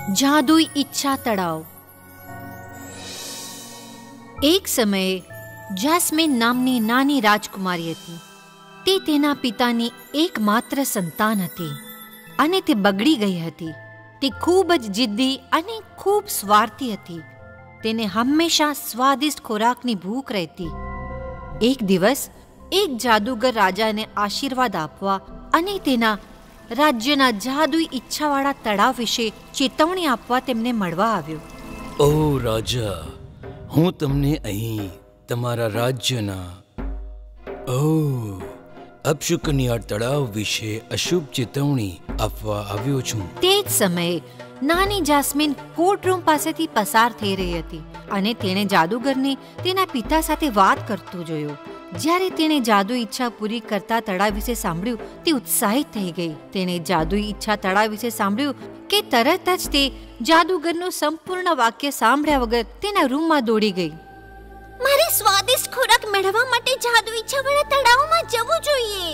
જાદુઈ ઈચ્છા તળાવ. એક સમયે જેસ્મીન નામની નાની રાજકુમારી હતી. તે તેના પિતાની એકમાત્ર સંતાન હતી અને તે બગડી ગઈ હતી. તે ખૂબ જ જિદ્દી અને ખૂબ સ્વાર્થી હતી. તેને હંમેશા સ્વાદિષ્ટ ખોરાકની ભૂખ રહેતી. એક દિવસ એક જાદુગર રાજાને આશીર્વાદ આપવા અને તેના રાજ્યના જાદુઈ ઈચ્છાવાળા તળાવ વિશે ચેતવણી આપવા તેમને મળવા આવ્યો. ઓ રાજા, હું તમને અહીં તમારા રાજ્યના અપશુકનિયાળ તળાવ વિશે અશુભ ચેતવણી આપવા આવ્યો છું. તે જ સમયે નાની જાસ્મીન કોર્ટરૂમ પાસેથી પસાર થઈ રહી હતી અને તેણે જાદુગરને તેના પિતા સાથે વાત કરતો જોયો. જ્યારે તેણે જાદુ ઈચ્છા પૂરી કરતા તળાવ વિશે સાંભળ્યું, તે ઉત્સાહિત થઈ ગઈ. તેણે જાદુઈ ઈચ્છા તળાવ વિશે સાંભળ્યું કે તરત જ તે જાદુગરનું સંપૂર્ણ વાક્ય સાંભળ્યા વગર તેના રૂમમાં દોડી ગઈ. મારે સ્વાદિષ્ટ ખોરાક મેળવવા માટે જાદુ ઈચ્છાવાળા તળાવમાં જવું જોઈએ.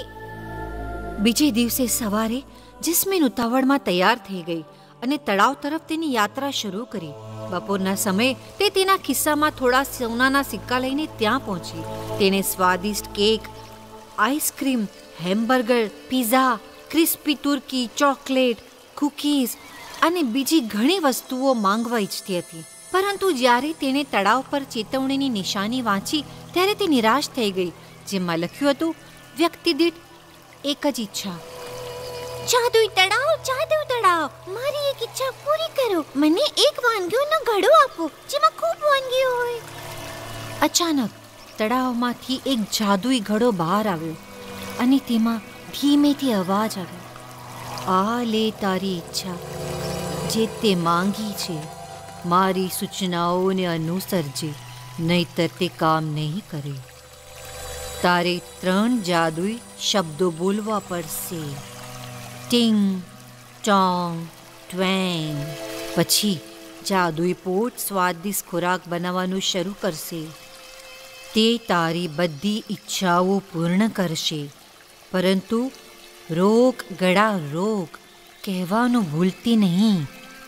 બીજે દિવસે સવારે જસ્મીન ઉતાવળમાં તૈયાર થઈ ગઈ અને તળાવ તરફ તેની યાત્રા શરૂ કરી. બપોરના સમયે તે તેના ખિસ્સામાં થોડા સોનાના સિક્કા લઈને ત્યાં પહોંચી. તેણે સ્વાદિષ્ટ cake, ice cream, hamburger, pizza, crispy turkey, chocolate, cookies અને બીજી ઘણી વસ્તુઓ માંગવા ઈચ્છતી હતી. પરંતુ જ્યારે તેણે તળાવ પર ચેતવણીની નિશાની વાંચી ત્યારે તે નિરાશ થઈ ગઈ, જેમાં લખ્યું હતું, વ્યક્તિ દીઠ એક જ ઈચ્છા. જાદુઈ તળાવ, મારી એક ઈચ્છા પૂરી કરો. મને એક વાનગીઓનો ઘડો આપો જેમાં ખૂબ વાનગીઓ હોય. અચાનક તળાવમાંથી એક જાદુઈ ઘડો બહાર આવ્યો અને તેમાં ધીમેથી અવાજ આવ્યો, આ લે તારી ઈચ્છા, જે તે માંગી છે. મારી સૂચનાઓને અનુસરજે, નહીતર તે કામ નહીં કરે. તારે 3 જાદુઈ શબ્દો બોલવા પડશે, ટિંગ, ટોંગ, ટ્વેંગ. પછી જાદુઈ પોટ સ્વાદિષ્ટ ખોરાક બનાવવાનું શરૂ કરશે. તે તારી બધી ઈચ્છાઓ પૂર્ણ કરશે, પરંતુ રોક ગળા રોક કહેવાનું ભૂલતી નહીં,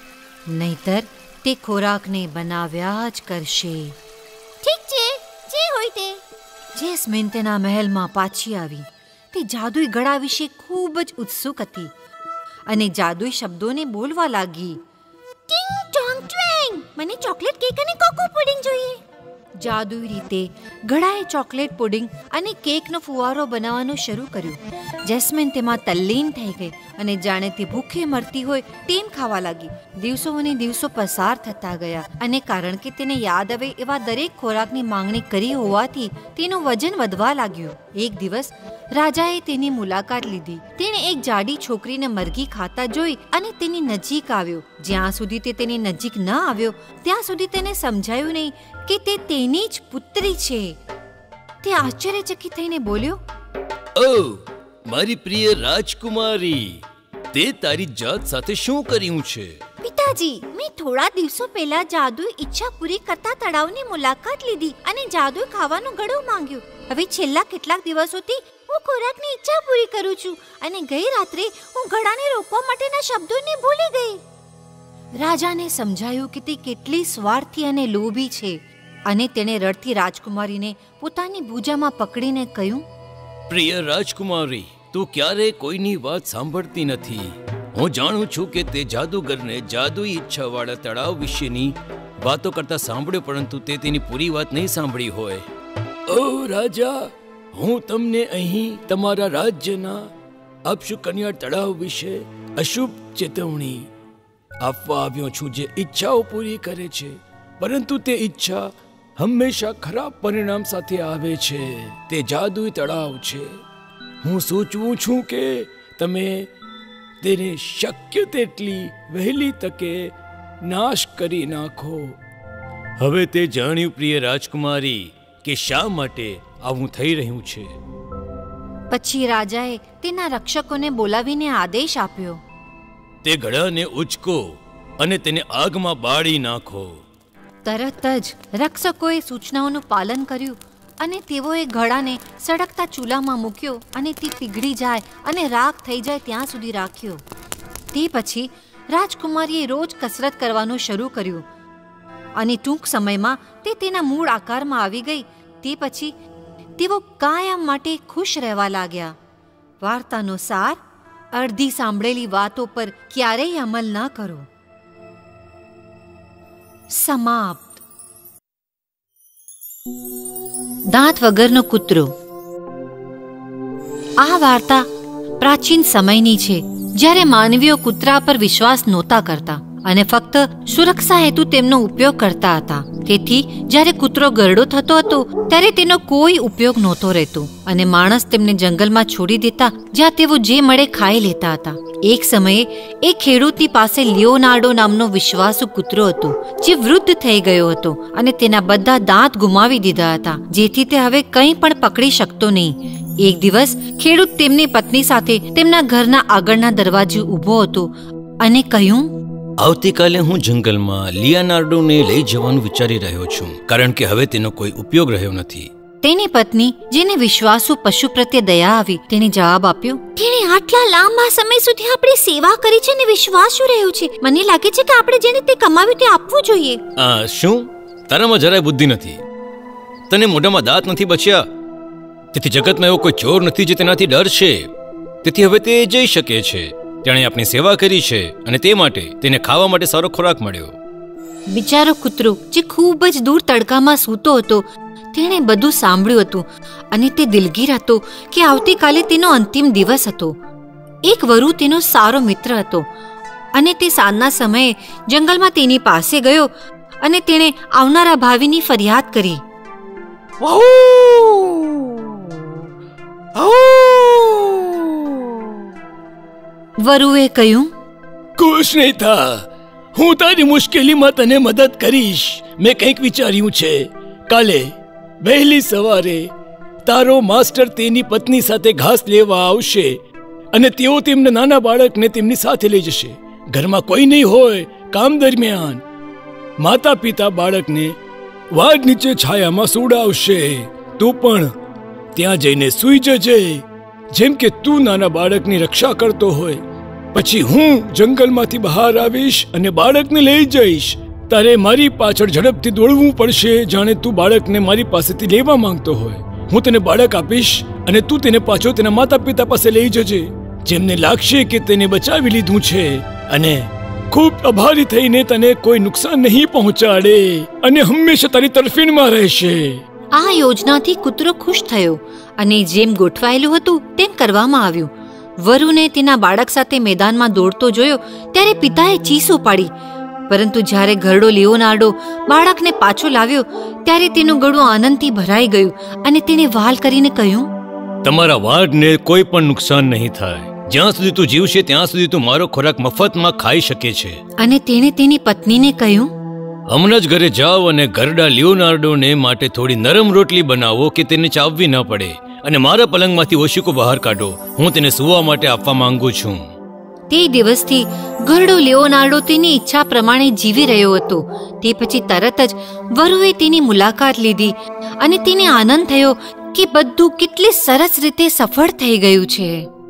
નહીતર તે ખોરાકને બનાવ્યા જ કરશે. ઠીક છે, જે હોય તે. જેસ્મીન તેના મહેલમાં પાછી આવી. તે જાદુઈ ગળા વિશે ખૂબ જ ઉત્સુક હતી અને જાદુઈ શબ્દોને બોલવા લાગી. ટિંગ ટોંગ ટ્વેંગ, મને ચોકલેટ કેક અને કોકો પુડિંગ જોઈએ. જાદુઈ રીતે ગળાએ ચોકલેટ પુડિંગ અને કેકનો ફુવારો બનાવવાનું શરૂ કર્યું. જેસ્મીન તેમાં તલ્લીન થઈ ગઈ અને જાણે તે ભૂખે મરતી હોય તેમ ખાવા લાગી. દિવસો અને દિવસો પસાર થતા ગયા અને કારણ કે તેને યાદ આવે એવા દરેક ખોરાકની માંગણી કરી હોવાથી તેનું વજન વધવા લાગ્યું. એક દિવસ રાજાએ તેની મુલાકાત લીધી. તેણે એક જાડી છોકરીને મરઘી ખાતા જોઈ અને તેની નજીક આવ્યો. જ્યાં સુધી તે તેની નજીક ન આવ્યો ત્યાં સુધી તેને સમજાયું નહીં કે તે તેની જ પુત્રી છે. તે આશ્ચર્યચકિત થઈને બોલ્યો, ઓ મારી પ્રિય રાજકુમારી, તે તારી જાત સાથે શું કર્યું છે? પિતાજી, મેં થોડા દિવસો પહેલા જાદુઈ ઈચ્છા પૂરી કરતા તળાવની મુલાકાત લીધી અને જાદુઈ ખાવાનું ઘડો માંગ્યું. હવે છેલ્લા કેટલાક દિવસોથી હું ખોરાકની ઈચ્છા પૂરી કરું છું અને ગઈ રાત્રે હું ઘડાને રોકવા માટેના શબ્દોને ભૂલી ગઈ. રાજાને સમજાયું કે તે કેટલી સ્વાર્થી અને લોભી છે અને તેણે રડતી રાજકુમારીને પોતાની ભુજામાં પકડીને કહ્યું, પ્રિય રાજકુમારી, તું ક્યારેય કોઈની વાત સાંભળતી નથી. હું જાણું છું કે તે જાદુગરને જાદુઈ ઈચ્છાવાળા તળાવ વિશેની વાતો કરતા સાંભળ્યો, પરંતુ તે તેની પૂરી વાત નહીં સાંભળી હોય. ઓ રાજા, હું તમને અહીં તમારા રાજ્યના અપશુકનિયાળ તળાવ વિશે અશુભ ચેતવણી આપવા આવ્યો છું, જે ઈચ્છાઓ પૂરી કરે છે, પરંતુ તે ઈચ્છા હંમેશા ખરાબ પરિણામ સાથે આવે છે. તે જાદુઈ તળાવ છે. હું સૂચવું છું કે તમે તેને શક્ય તેટલી વહેલી તકે નાશ કરી નાખો. હવે તે જાણ્યું પ્રિય રાજકુમારી કે શા માટે આવું થઈ રહ્યું છે. પછી રાજાએ તેના રક્ષકોને બોલાવીને આદેશ આપ્યો, તે ઘડાને ઉચકો અને તેને આગમાં બાળી નાખો. તરત જ રક્ષકોએ સૂચનાઓનું પાલન કર્યું અને તેઓએ ઘડાને સળગતા ચૂલામાં મૂક્યો અને તે પીગળી જાય અને રાખ થઈ જાય ત્યાં સુધી રાખ્યો. તે પછી રાજકુમારીએ રોજ કસરત કરવાનું શરૂ કર્યું અને ટૂંક સમયમાં તે તેના મૂળ આકારમાં આવી ગઈ. તે પછી તેઓ કાયમ માટે ખુશ રહેવા લાગ્યા. વાર્તાનો સાર: અડધી સાંભળેલી વાતો પર ક્યારેય અમલ ન કરો. સમાપ્ત. દાંત વગરનો કૂતરો. આ વાર્તા પ્રાચીન સમયની છે, જ્યારે માનવીઓ કૂતરા પર વિશ્વાસ નહોતા કરતા અને ફક્ત સુરક્ષા હેતુ તેમનો ઉપયોગ કરતા હતા. તેથી જ્યારે કૂતરો ગરડો થતો હતો ત્યારે તેનો કોઈ ઉપયોગ નહોતો રહેતો અને માણસ તેમને જંગલમાં છોડી દેતા, જ્યાં તેઓ જે મળે ખાઈ લેતા હતા. એક સમયે એક ખેડૂતની પાસે લિયોનાર્ડો નામનો વિશ્વાસુ કૂતરો હતો, જે વૃદ્ધ થઈ ગયો હતો અને તેના બધા દાંત ગુમાવી દીધા હતા, જેથી તે હવે કંઈ પણ પકડી શકતો નહીં. એક દિવસ ખેડૂત તેમની પત્ની સાથે તેમના ઘરના આગળના દરવાજે ઊભો હતો અને કહ્યું, આવતીકાલે હું જંગલમાં લિયોનાર્ડોને લઈ જવાનું વિચારી રહ્યો છું, કારણ કે હવે તેનો કોઈ ઉપયોગ રહ્યો નથી. તેની પત્ની, જેને વિશ્વાસુ પશુ પ્રત્યે દયા આવી, તેને જવાબ આપ્યો, તેણે આટલા લાંબા સમય સુધી આપણી સેવા કરી છે અને વિશ્વાસુ રહ્યો છે. મને લાગે છે કે આપણે જેને તે કમાવ્યું તે આપવું જોઈએ. શું તારામાં જરાય બુદ્ધિ નથી? તને મોઢામાં દાંત નથી બચ્યા? તેથી જગતમાં એવો કોઈ ચોર નથી જે તેનાથી ડરશે. તેથી હવે તે જઈ શકે છે. તેણે આપણી સેવા કરી છે અને તે માટે તેને ખાવા માટે સારો ખોરાક મળ્યો. બિચારો કૂતરો, જે ખૂબ જ દૂર તડકામાં સૂતો હતો, તેણે બધું સાંભળ્યું હતું અને તે દિલગીર હતો કે આવતીકાલે તેનો અંતિમ દિવસ હતો. એક વરુ તેનો સારો મિત્ર હતો અને તે સાંજના સમયે જંગલમાં તેની પાસે ગયો અને તેણે આવનારા ભાવિની ફરિયાદ કરી. વરુએ કહ્યું, ખુશ નહીં થા, હું તારી મુશ્કેલીમાં તને મદદ કરીશ. મેં કંઈક વિચાર્યું છે. કાલે વહેલી સવારે તારો માસ્ટર તેની પત્ની સાથે ઘાસ લેવા આવશે અને તેઓ તેમના નાના બાળકને તેમની સાથે લઈ જશે. ઘરમાં કોઈ નહીં હોય. કામ દરમિયાન માતા પિતા બાળકને વાડ નીચે છાયામાં સુડાવશે. તું પણ ત્યાં જઈને સૂઈ જજે, જેમ કે તું નાના બાળકની રક્ષા કરતો હોય. પછી હું જંગલમાંથી બહાર આવીશ અને બાળકને લઈ જઈશ. તારે મારી પાછળ ઝડપથી દોડવું પડશે, જાણે તું બાળકને મારી પાસેથી લેવા માંગતો હોય. હું તને બાળક આપીશ અને તું તેને પાછો તેના માતા પિતા પાસે લઈ જજે, જેમને લાગશે કે તેને બચાવી લીધું છે અને ખૂબ આભારી થઈને તને કોઈ નુકસાન નહીં પહોંચાડે અને હંમેશા તારી તરફેણમાં રહેશે. આ યોજનાથી કૂતરો ખુશ થયો અને જેમ ગોઠવાયેલું હતું તેમ કરવામાં આવ્યું. વરુને તેના બાળક સાથે મેદાનમાં દોડતો જોયો ત્યારે પિતાએ ચીસો પાડી, પરંતુ જ્યારે ઘરડો લિયોનાર્ડો બાળકને પાછો લાવ્યો ત્યારે તેનું ગળું આનંદથી ભરાઈ ગયું અને તેને વહાલ કરીને કહ્યું, તમારા વાડને કોઈ પણ નુકસાન નહીં થાય. જ્યાં સુધી તું જીવશે ત્યાં સુધી તું મારો ખોરાક મફતમાં ખાઈ શકે છે. અને તેણે તેની પત્નીને કહ્યું, હમણાં જ ઘરે જાઓ અને ઘરડા લિયોનાર્ડોને માટે થોડી નરમ રોટલી બનાવો કે તેને ચાવવી ન પડે, અને મારા પલંગમાંથી ઓશિકો બહાર કાઢો. હું તેને સૂવા માટે આપવા માંગુ છું. તે દિવસથી ઘરડો લિયોનાર્ડો તેની ઈચ્છા પ્રમાણે જીવી રહ્યો હતો. તે પછી તરત જ વરુએ તેની મુલાકાત લીધી અને તેને આનંદ થયો કે બધું કેટલી સરસ રીતે સફળ થઈ ગયું છે.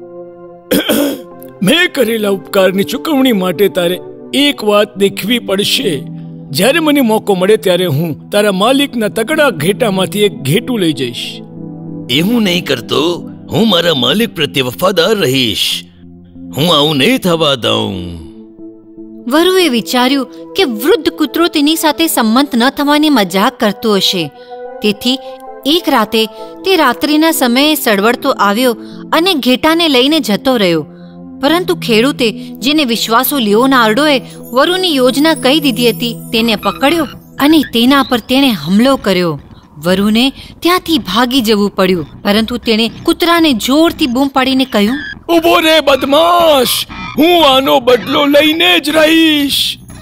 મેં કરેલા ઉપકારની ચૂકવણી માટે તારે એક વાત દેખવી પડશે. જ્યારે મને મોકો મળે ત્યારે હું તારા માલિકના તગડા ઘેટામાંથી એક ઘેટું લઈ જઈશ. એવું નહીં કરતો. હું મારા માલિક પ્રત્યે વફાદાર રહીશ. હું આવું નહીં થવા દઉં. વરુએ વિચાર્યું કે વૃદ્ધ કૂતરો તેની સાથે સંમત ન થવાની મજાક કરતો હશે. તેથી એક રાતે તે રાત્રિના સમયે સળવળતો આવ્યો અને ઘેટાને લઈને જતો રહ્યો. પરંતુ ખેડૂતે, જેને વિશ્વાસુ લિયોનાર્ડોએ વરુની યોજના કહી દીધી હતી, તેને પકડ્યો અને તેના પર તેણે હુમલો કર્યો. વરુને ત્યાંથી ભાગી જવું પડ્યું, પરંતુ તેણે કૂતરાને જોરથી બૂમ પાડીને કહ્યું, ઉભો રે બદમાશ, હું આનો બદલો લઈને જ રહીશ.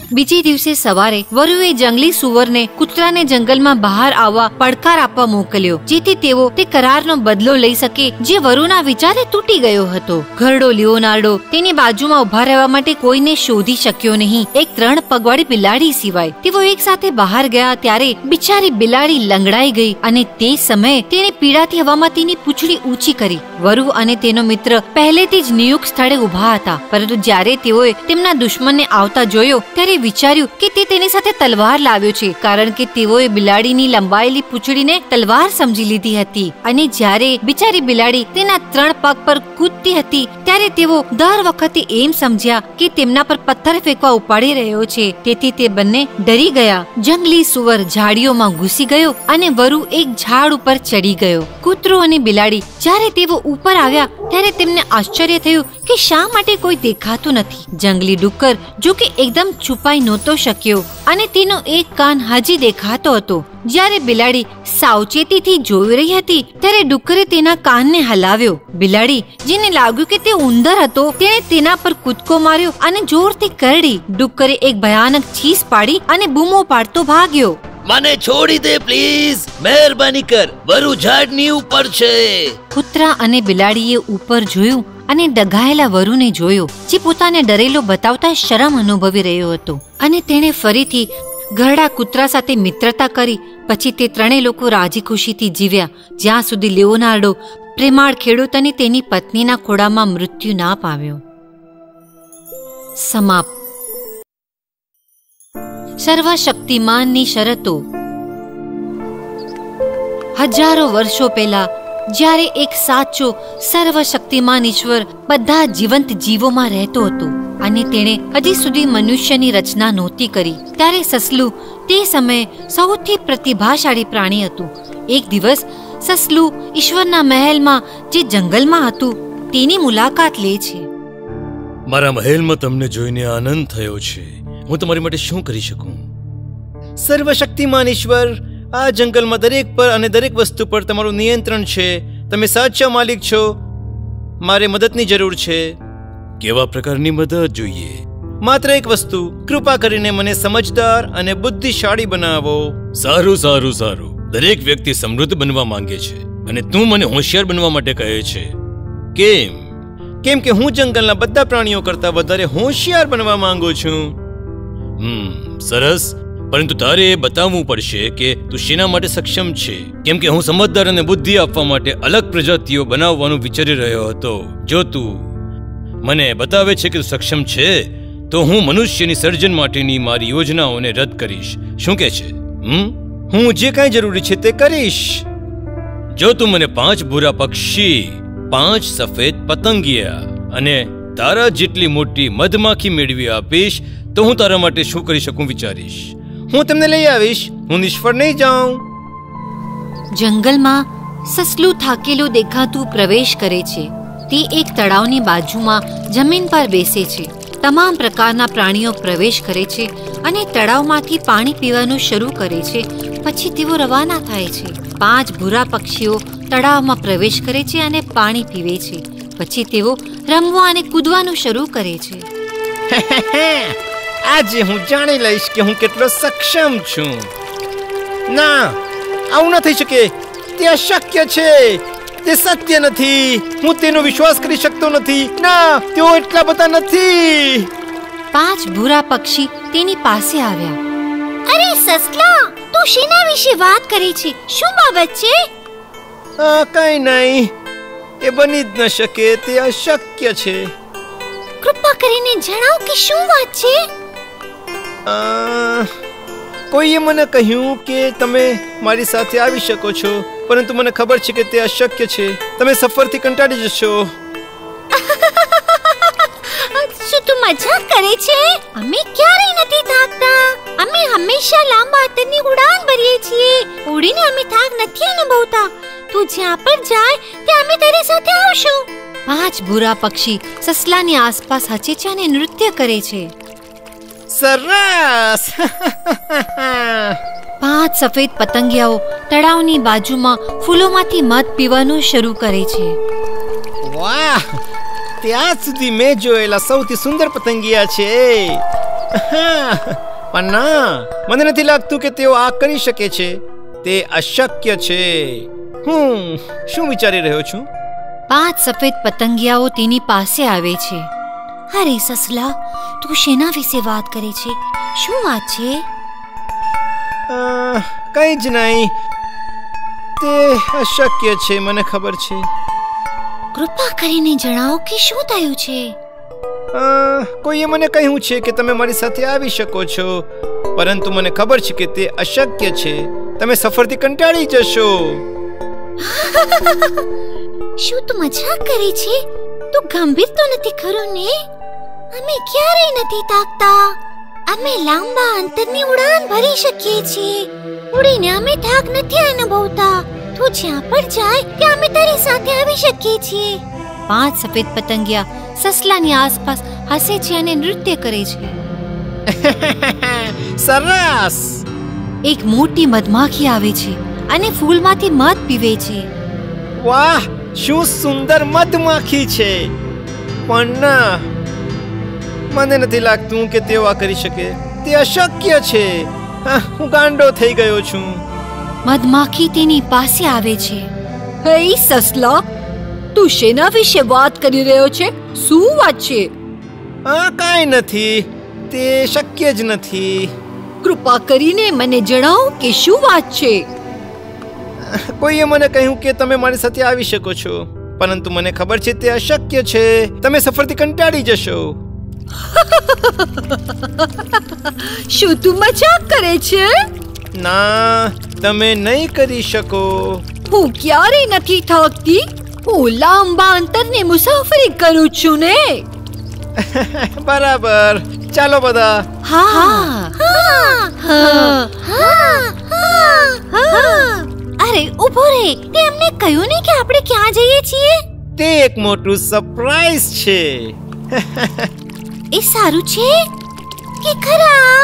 બીજે દિવસે સવારે વરુએ જંગલી સુવરને કૂતરાને જંગલમાં બહાર આવવા પડકાર આપવા મોકલ્યો, જેથી તેઓ તે કરારનો બદલો લઈ શકે જે વરુના વિચારે તૂટી ગયો હતો. ઘરડો લિયોનાર્ડો તેની બાજુમાં ઉભા રહેવા માટે કોઈને શોધી શક્યો નહીં, એક 3 પગવાળી બિલાડી સિવાય. તેઓ એક સાથે બહાર ગયા ત્યારે બિચારી બિલાડી લંગડાઈ ગઈ અને તે સમયે તેણે પીડાથી હવામાં તેની પૂંછડી ઊંચી કરી. વરુ અને તેનો મિત્ર પહેલેથી જ નિયુક્ત સ્થળે ઉભા હતા, પરંતુ જ્યારે તેઓએ તેમના દુશ્મનને આવતા જોયો ત્યારે વિચાર્યું કે તે તેની સાથે તલવાર લાવ્યો છે, કારણ કે તેઓએ બિલાડીની લંબાયેલી પૂંછડીને તલવાર સમજી લીધી હતી. અને જ્યારે બિચારી બિલાડી તેના 3 પગ પર કૂદતી હતી ત્યારે તેઓ દર વખતે એમ સમજ્યા કે તેમના પર પથ્થર ફેંકવા ઉપાડી રહ્યો છે, તેથી તે બંને ડરી ગયા. જંગલી સુવર ઝાડીઓમાં ઘૂસી ગયો અને વરુ એક ઝાડ ઉપર ચડી ગયો. કૂતરો અને બિલાડી જ્યારે તેઓ ઉપર આવ્યા ત્યારે તેમને આશ્ચર્ય થયું કે શા માટે કોઈ દેખાતું નથી. જંગલી ડુક્કર જો કે એકદમ છુપાઈ નહોતો શક્યો અને તેનો એક કાન હજી દેખાતો હતો. જ્યારે બિલાડી સાવચેતીથી જોઈ રહી હતી ત્યારે ડુક્કરે તેના કાનને હલાવ્યો. બિલાડી, જેને લાગ્યું કે તે ઉંદર હતો, તેણે તેના પર કૂદકો માર્યો અને જોરથી કરડી. ડુક્કરે એક ભયાનક ચીસ પાડી અને બૂમો પાડતો ભાગ્યો. મને છોડી દે પ્લીઝ, મહેરબાની કર, વરુ ઝાડની ઉપર છે. કૂતરા અને બિલાડીએ ઉપર જોયું અને ડઘાયેલા વરુને જોયો, જે પોતાને ડરેલો બતાવતા શરમ અનુભવી રહ્યો હતો. અને તેણે ફરીથી ઘરડા કૂતરા સાથે મિત્રતા કરી. પછી તે 3 લોકો રાજી ખુશીથી જીવ્યા, જ્યાં સુધી લિયોનાર્ડો પ્રેમાળ ખેડૂત અને તેની પત્નીના ખોળામાં મૃત્યુ ના પામ્યો. સમાપ્ત. સર્વશક્તિમાનની શરતો. હજારો વર્ષો પહેલા જ્યારે એક સાચો સર્વશક્તિમાન ઈશ્વર બધા જીવંત જીવોમાં રહેતો હતો અને તેણે હજી સુધી મનુષ્યની રચના નહોતી કરી, ત્યારે સસલું તે સમયે સૌથી પ્રતિભાશાળી પ્રાણી હતું. એક દિવસ સસલું ઈશ્વરના મહેલમાં જે જંગલમાં હતું તેની મુલાકાત લે છે. મારા મહેલમાં તમને જોઈને આનંદ થયો છે. હું તમારી માટે શું કરી શકું? સર્વશક્તિમાન ઈશ્વર, આ જંગલમાં દરેક પર અને દરેક વસ્તુ પર તમારું નિયંત્રણ છે. તમે સાચા માલિક છો. મારે મદદની જરૂર છે. કેવા પ્રકારની મદદ જોઈએ? માત્ર એક વસ્તુ, કૃપા કરીને મને સમજદાર અને બુદ્ધિશાળી બનાવો. સારું સારું સારું. દરેક વ્યક્તિ સમૃદ્ધ બનવા માંગે છે અને તું મને હોશિયાર બનવા માટે કહે છે. કેમ? કેમ કે હું જંગલના બધા પ્રાણીઓ કરતા વધારે હોશિયાર બનવા માંગુ છું. સરસ. પરંતુ તારે એ બતાવવું પડશે કે તું શેના માટે સક્ષમ છે, કેમ કે હું સમજદાર અને બુદ્ધિ આપવા માટે અલગ પ્રજાતિઓ બનાવવાનું વિચારી રહ્યો હતો. જો તું મને બતાવે છે કે તું સક્ષમ છે તો હું મનુષ્યની સર્જન માટેની મારી યોજનાઓને રદ કરીશ. શું કહે છે? હું જે કાંઈ જરૂરી છે તે કરીશ. જો તું મને 5 ભૂરા પક્ષી, 5 સફેદ પતંગિયા અને તારા જેટલી મોટી મધમાખી મેળવી આપીશ તો હું તારા માટે શું કરી શકું વિચારીશ. હું તમને લઈ આવીશ. હું નિષ્ફળ નહીં જાઉં. જંગલમાં સસલું થાકેલું દેખાતું પ્રવેશ કરે છે. તે એક તળાવની બાજુમાં જમીન પર બેસે છે. તમામ પ્રકારના પ્રાણીઓ પ્રવેશ કરે છે અને તળાવમાંથી પાણી પીવાનું શરૂ કરે છે. પછી તેઓ રવાના થાય છે. 5 ભૂરા પક્ષીઓ તળાવમાં પ્રવેશ કરે છે અને પાણી પીવે છે. પછી તેઓ રમવા અને કૂદવાનું શરૂ કરે છે. આજે હું જાણી લઈશ કે હું કેટલો સક્ષમ છું. ના, આવું ન થઈ શકે. તે અશક્ય છે. તે સત્ય નથી. હું તેનો વિશ્વાસ કરી શકતો નથી. ના, તેઓ એટલા બધા નથી. 5 ભૂરા પક્ષી તેની પાસે આવ્યા. અરે સસલા, તું શેના વિશે વાત કરે છે? શું બાબત છે? કઈ નહીં. એ બની જ ન શકે. તે અશક્ય છે. કૃપા કરીને જણાવ કે શું વાત છે? કોઈએ મને કહ્યું કે તમે મારી સાથે આવી શકો છો, પરંતુ મને ખબર છે કે તે અશક્ય છે. તમે સફરથી કંટાળી જશો. શું તું મજાક કરે છે? અમે ક્યારેય નથી થાકતા. અમે હંમેશા લાંબા અંતરની ઉડાન ભરીએ છીએ. ઉડીને અમે થાક નથી અનુભવતા. તું જ્યાં પણ જાય ત્યાં અમે તારી સાથે આવશું. 5 ભૂરા પક્ષી સસલાની આસપાસ હસે છે અને નૃત્ય કરે છે. સરસ. 5 સફેદ પતંગિયાઓ તળાવની બાજુમાં ફૂલોમાંથી મધ પીવાનું શરૂ કરે છે. વાહ, ત્યાં સુધી મેં જોયેલા સૌથી સુંદર પતંગિયા છે. પણ ના, મને નથી લાગતું કે તેઓ આ કરી શકે છે. તે અશક્ય છે. શું વિચારી રહ્યો છું? 5 સફેદ પતંગિયાઓ તેની પાસે આવે છે. અરે સસલા, તું શેના વિશે વાત કરે છે? શું વાત છે? કંઈ જ નહીં. તે અશક્ય છે, મને ખબર છે. કૃપા કરીને જણાવો કે શું થયું છે. કોઈએ મને કહ્યું છે કે તમે મારી સાથે આવી શકો છો, પરંતુ મને ખબર છે કે તે અશક્ય છે. તમે સફરથી કંટાળી જશો. શું તું મજાક કરે છે? તું ગંભીર તો નથી ખરો ને? અમે ક્યારેય નથી થાકતા. અમે લાંબા અંતરની ઉડાન ભરી શકીએ છીએ. ઉડીને અમે થાક નથી અનુભવતા. તું જ્યાં પણ જાય ત્યાં અમે તારી સાથે આવી શકીએ છીએ. 5 સફેદ પતંગિયા સસલાની આસપાસ હસે છે અને નૃત્ય કરે છે. સરસ! એક મોટી મધમાખી આવે છે અને ફૂલમાંથી મધ પીવે છે. વાહ, શું સુંદર મધમાખી છે! પણ ના, મને નથી લાગતું કે તેઓ આ કરી શકે. તે અશક્ય છે. હું ગાંડો થઈ ગયો છું. મધમાખી તેની પાસે આવે છે. હે સસલા, તું શેના વિશે વાત કરી રહ્યો છે? શું વાત છે? કાંઈ નથી. તે શક્ય જ નથી. કૃપા કરીને મને જણાવો કે શું વાત છે. કોઈએ મને કહ્યું કે તમે મારી સાથે આવી શકો છો, પરંતુ મને ખબર છે તે અશક્ય છે. તમે સફરથી કંટાળી જશો. શું તું મજાક કરે છે? ના, તમે નહીં કરી શકો. હું ક્યારેય નથી થાકતી. હું લાંબા અંતરની મુસાફરી કરું છું ને. બરાબર. ચાલો બધા. અરે ઉભો રે, તે અમને કહ્યું નહીં કે આપણે ક્યાં જઈએ છીએ? તે એક મોટું સરપ્રાઈઝ છે. એ સારું છે કે ખરાબ?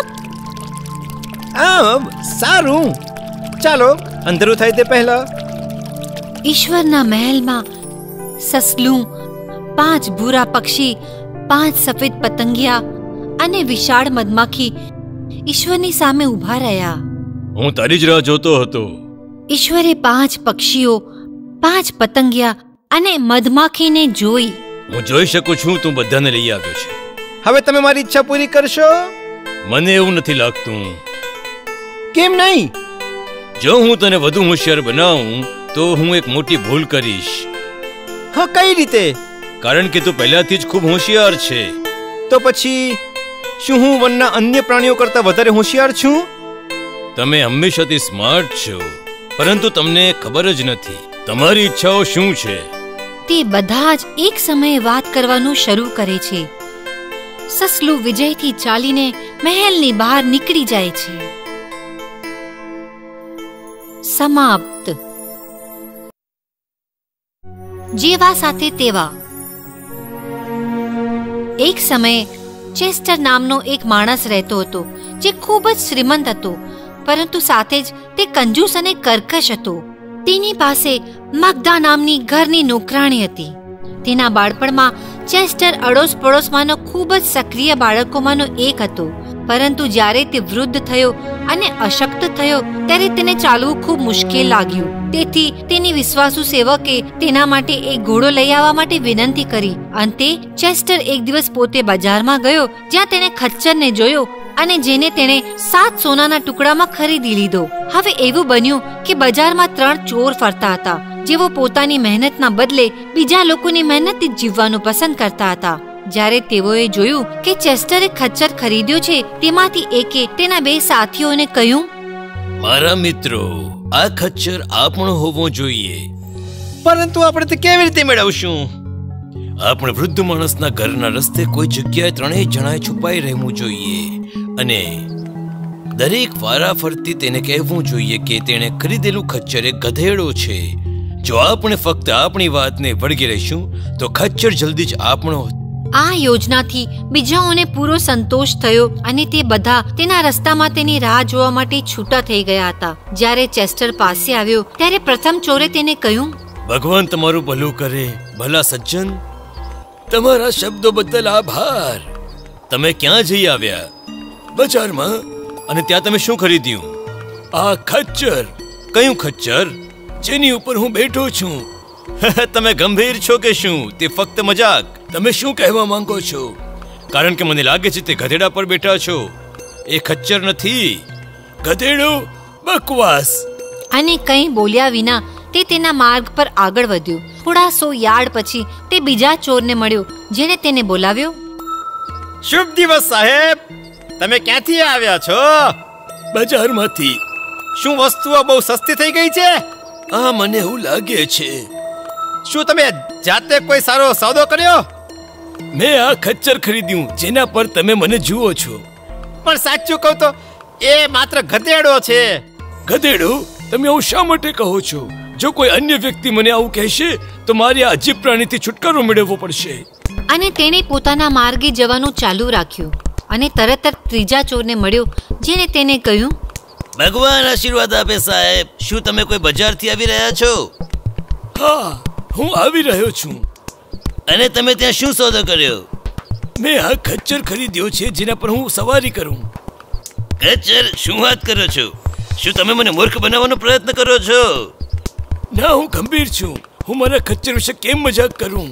સારું. ચાલો, અંધારું થાય તે પહેલા. ઈશ્વરના મહેલમાં સસલું, 5 ભૂરા પક્ષી, 5 સફેદ પતંગિયા અને વિશાળ મધમાખી ઈશ્વરની સામે ઊભા રહ્યા. હું તારી જ રાહ જોતો હતો. ઈશ્વરે 5 પક્ષીઓ, 5 પતંગિયા અને મધમાખીને જોઈ. હું જોઈ શકું છું તું બધાને લઈ આવ્યો છે. હવે તમે મારી ઈચ્છા પૂરી કરશો? મને એવું નથી લાગતું. કેમ નહીં? જો હું તને વધુ હોશિયાર બનાવું તો હું એક મોટી ભૂલ કરીશ. હા, કઈ રીતે? કારણ કે તું પહેલાથી જ ખૂબ હોશિયાર છે. તો પછી શું હું વનના અન્ય પ્રાણીઓ કરતા વધારે હોશિયાર છું? તમે હંમેશાથી સ્માર્ટ છો, પરંતુ તમને ખબર જ નથી તમારી ઈચ્છાઓ શું છે. તે બધા જ એક સમયે વાત કરવાનું શરૂ કરે છે. સસલું વિજયથી ચાલીને મહેલની બહાર નીકળી જાય છે. સમાપ્ત. જેવા સાથે તેવા. એક સમયે ચેસ્ટર નામનો એક માણસ રહેતો હતો, જે ખૂબ જ શ્રીમંત હતો, પરંતુ સાથે જ તે કંજૂસ અને કર્કશ હતો. તેની પાસે મગદા નામની ઘરની નોકરાણી હતી. તેના બાળપણમાં ચેસ્ટર અડોસ પડોશમાંનો ખૂબ જ સક્રિય બાળકોમાંનો એક હતો, પરંતુ જ્યારે તે વૃદ્ધ થયો અને અશક્ત થયો ત્યારે તેને ચાલવું ખૂબ મુશ્કેલ લાગ્યું. તેથી તેની વિશ્વાસુ સેવકે તેના માટે એક ઘોડો લઈ આવવા માટે વિનંતી કરી. અંતે ચેસ્ટર એક દિવસ પોતે બજારમાં ગયો, જ્યાં તેણે ખચ્ચરને જોયો અને જેને તેણે 7 સોનાના ટુકડામાં ખરીદી લીધો. હવે એવું બન્યું કે બજારમાં 3 ચોર ફરતા હતા, જેઓ પોતાની મહેનતના બદલે બીજા લોકોની મહેનતથી જીવવાનું પસંદ કરતા હતા. જ્યારે તેઓએ જોયું કે ચેસ્ટરે ખચ્ચર ખરીદ્યો છે, તેમાંથી એકે તેના 2 સાથીઓને કહ્યું, મારા મિત્રો, આ ખચ્ચર આપણો હોવો જોઈએ. પરંતુ આપણે તે કેવી રીતે મેળવશું? આપણે વૃદ્ધ માણસના ઘરના રસ્તે કોઈ જગ્યાએ 3 જણાએ છુપાઈ રહેવું જોઈએ અને દરેક વારાફરતી તેને કહેવું જોઈએ કે તેણે ખરીદેલું ખચ્ચર એક ગધેડો છે. જો આપણે ફક્ત આપણી વાતને વળગી રહીશું તો ખચ્ચર જલ્દી જ આપણો. આ યોજનાથી બીજાઓને પૂરો સંતોષ થયો અને તે બધા તેના રસ્તામાં તેની રાહ જોવા માટે છૂટા થઈ ગયા હતા. જ્યારે ચેસ્ટર પાસે આવ્યો ત્યારે પ્રથમ ચોરે તેને કહ્યું, ભગવાન તમારું ભલું કરે, ભલા સજ્જન. તમારા શબ્દો બદલ આભાર. તમે ક્યાં જઈ આવ્યા? બજારમાં. અને ત્યાં તમે શું ખરીદ્યું? આ ખચ્ચર. કયું ખચ્ચર? જેની ઉપર હું બેઠો છું. તમે ગંભીર છો કે શું? તે ફક્ત મજાક. તમે શું કહેવા માંગો છો? કારણ કે મને લાગે છે તે ગધેડા પર બેઠા છો. એ ખચ્ચર નથી. ગધેડું? બકવાસ. અને કંઈ બોલ્યા વિના તે તેના માર્ગ પર આગળ વધ્યો. થોડા 100 યાર્ડ પછી તે બીજા ચોરને મળ્યો, જેણે તેને બોલાવ્યો. શુભ દિવસ સાહેબ. તમે ક્યાંથી આવ્યા છો? બજારમાંથી. શું વસ્તુઓ બહુ સસ્તી થઈ ગઈ છે? આ મને એવું લાગે છે. શું તમે જાતે કોઈ સારો સોદો કર્યો? મેં આ ખચ્ચર ખરીદ્યું જેના પર તમે મને જુઓ છો. પણ સાચું કહું તો એ માત્ર ગધેડો છે. ગધેડું? તમે આવું શા માટે કહો છો? જો કોઈ અન્ય વ્યક્તિ મને આવું કહેશે તો મારે આ અજીબ પ્રાણીથી છુટકારો મેળવવો પડશે. અને તેણે પોતાના માર્ગે જવાનું ચાલુ રાખ્યું અને તરત જ ત્રીજા ચોરને મળ્યો, જેણે તેને કહ્યું. ભગવાન આશીર્વાદ આપે સાહેબ. શું તમે કોઈ બજારથી આવી રહ્યા છો? હા, હું આવી રહ્યો છું. અને તમે ત્યાં શું સોદો કર્યો? મેં આ ખચ્ચર ખરીદ્યો છે જેના પર હું સવારી કરું. ખચ્ચર? શું વાત કરો છો? શું તમે મને મૂર્ખ બનાવવાનો પ્રયત્ન કરો છો? ના, હું ગંભીર છું. હું મારા ખચ્ચર વિશે કેમ મજાક કરું?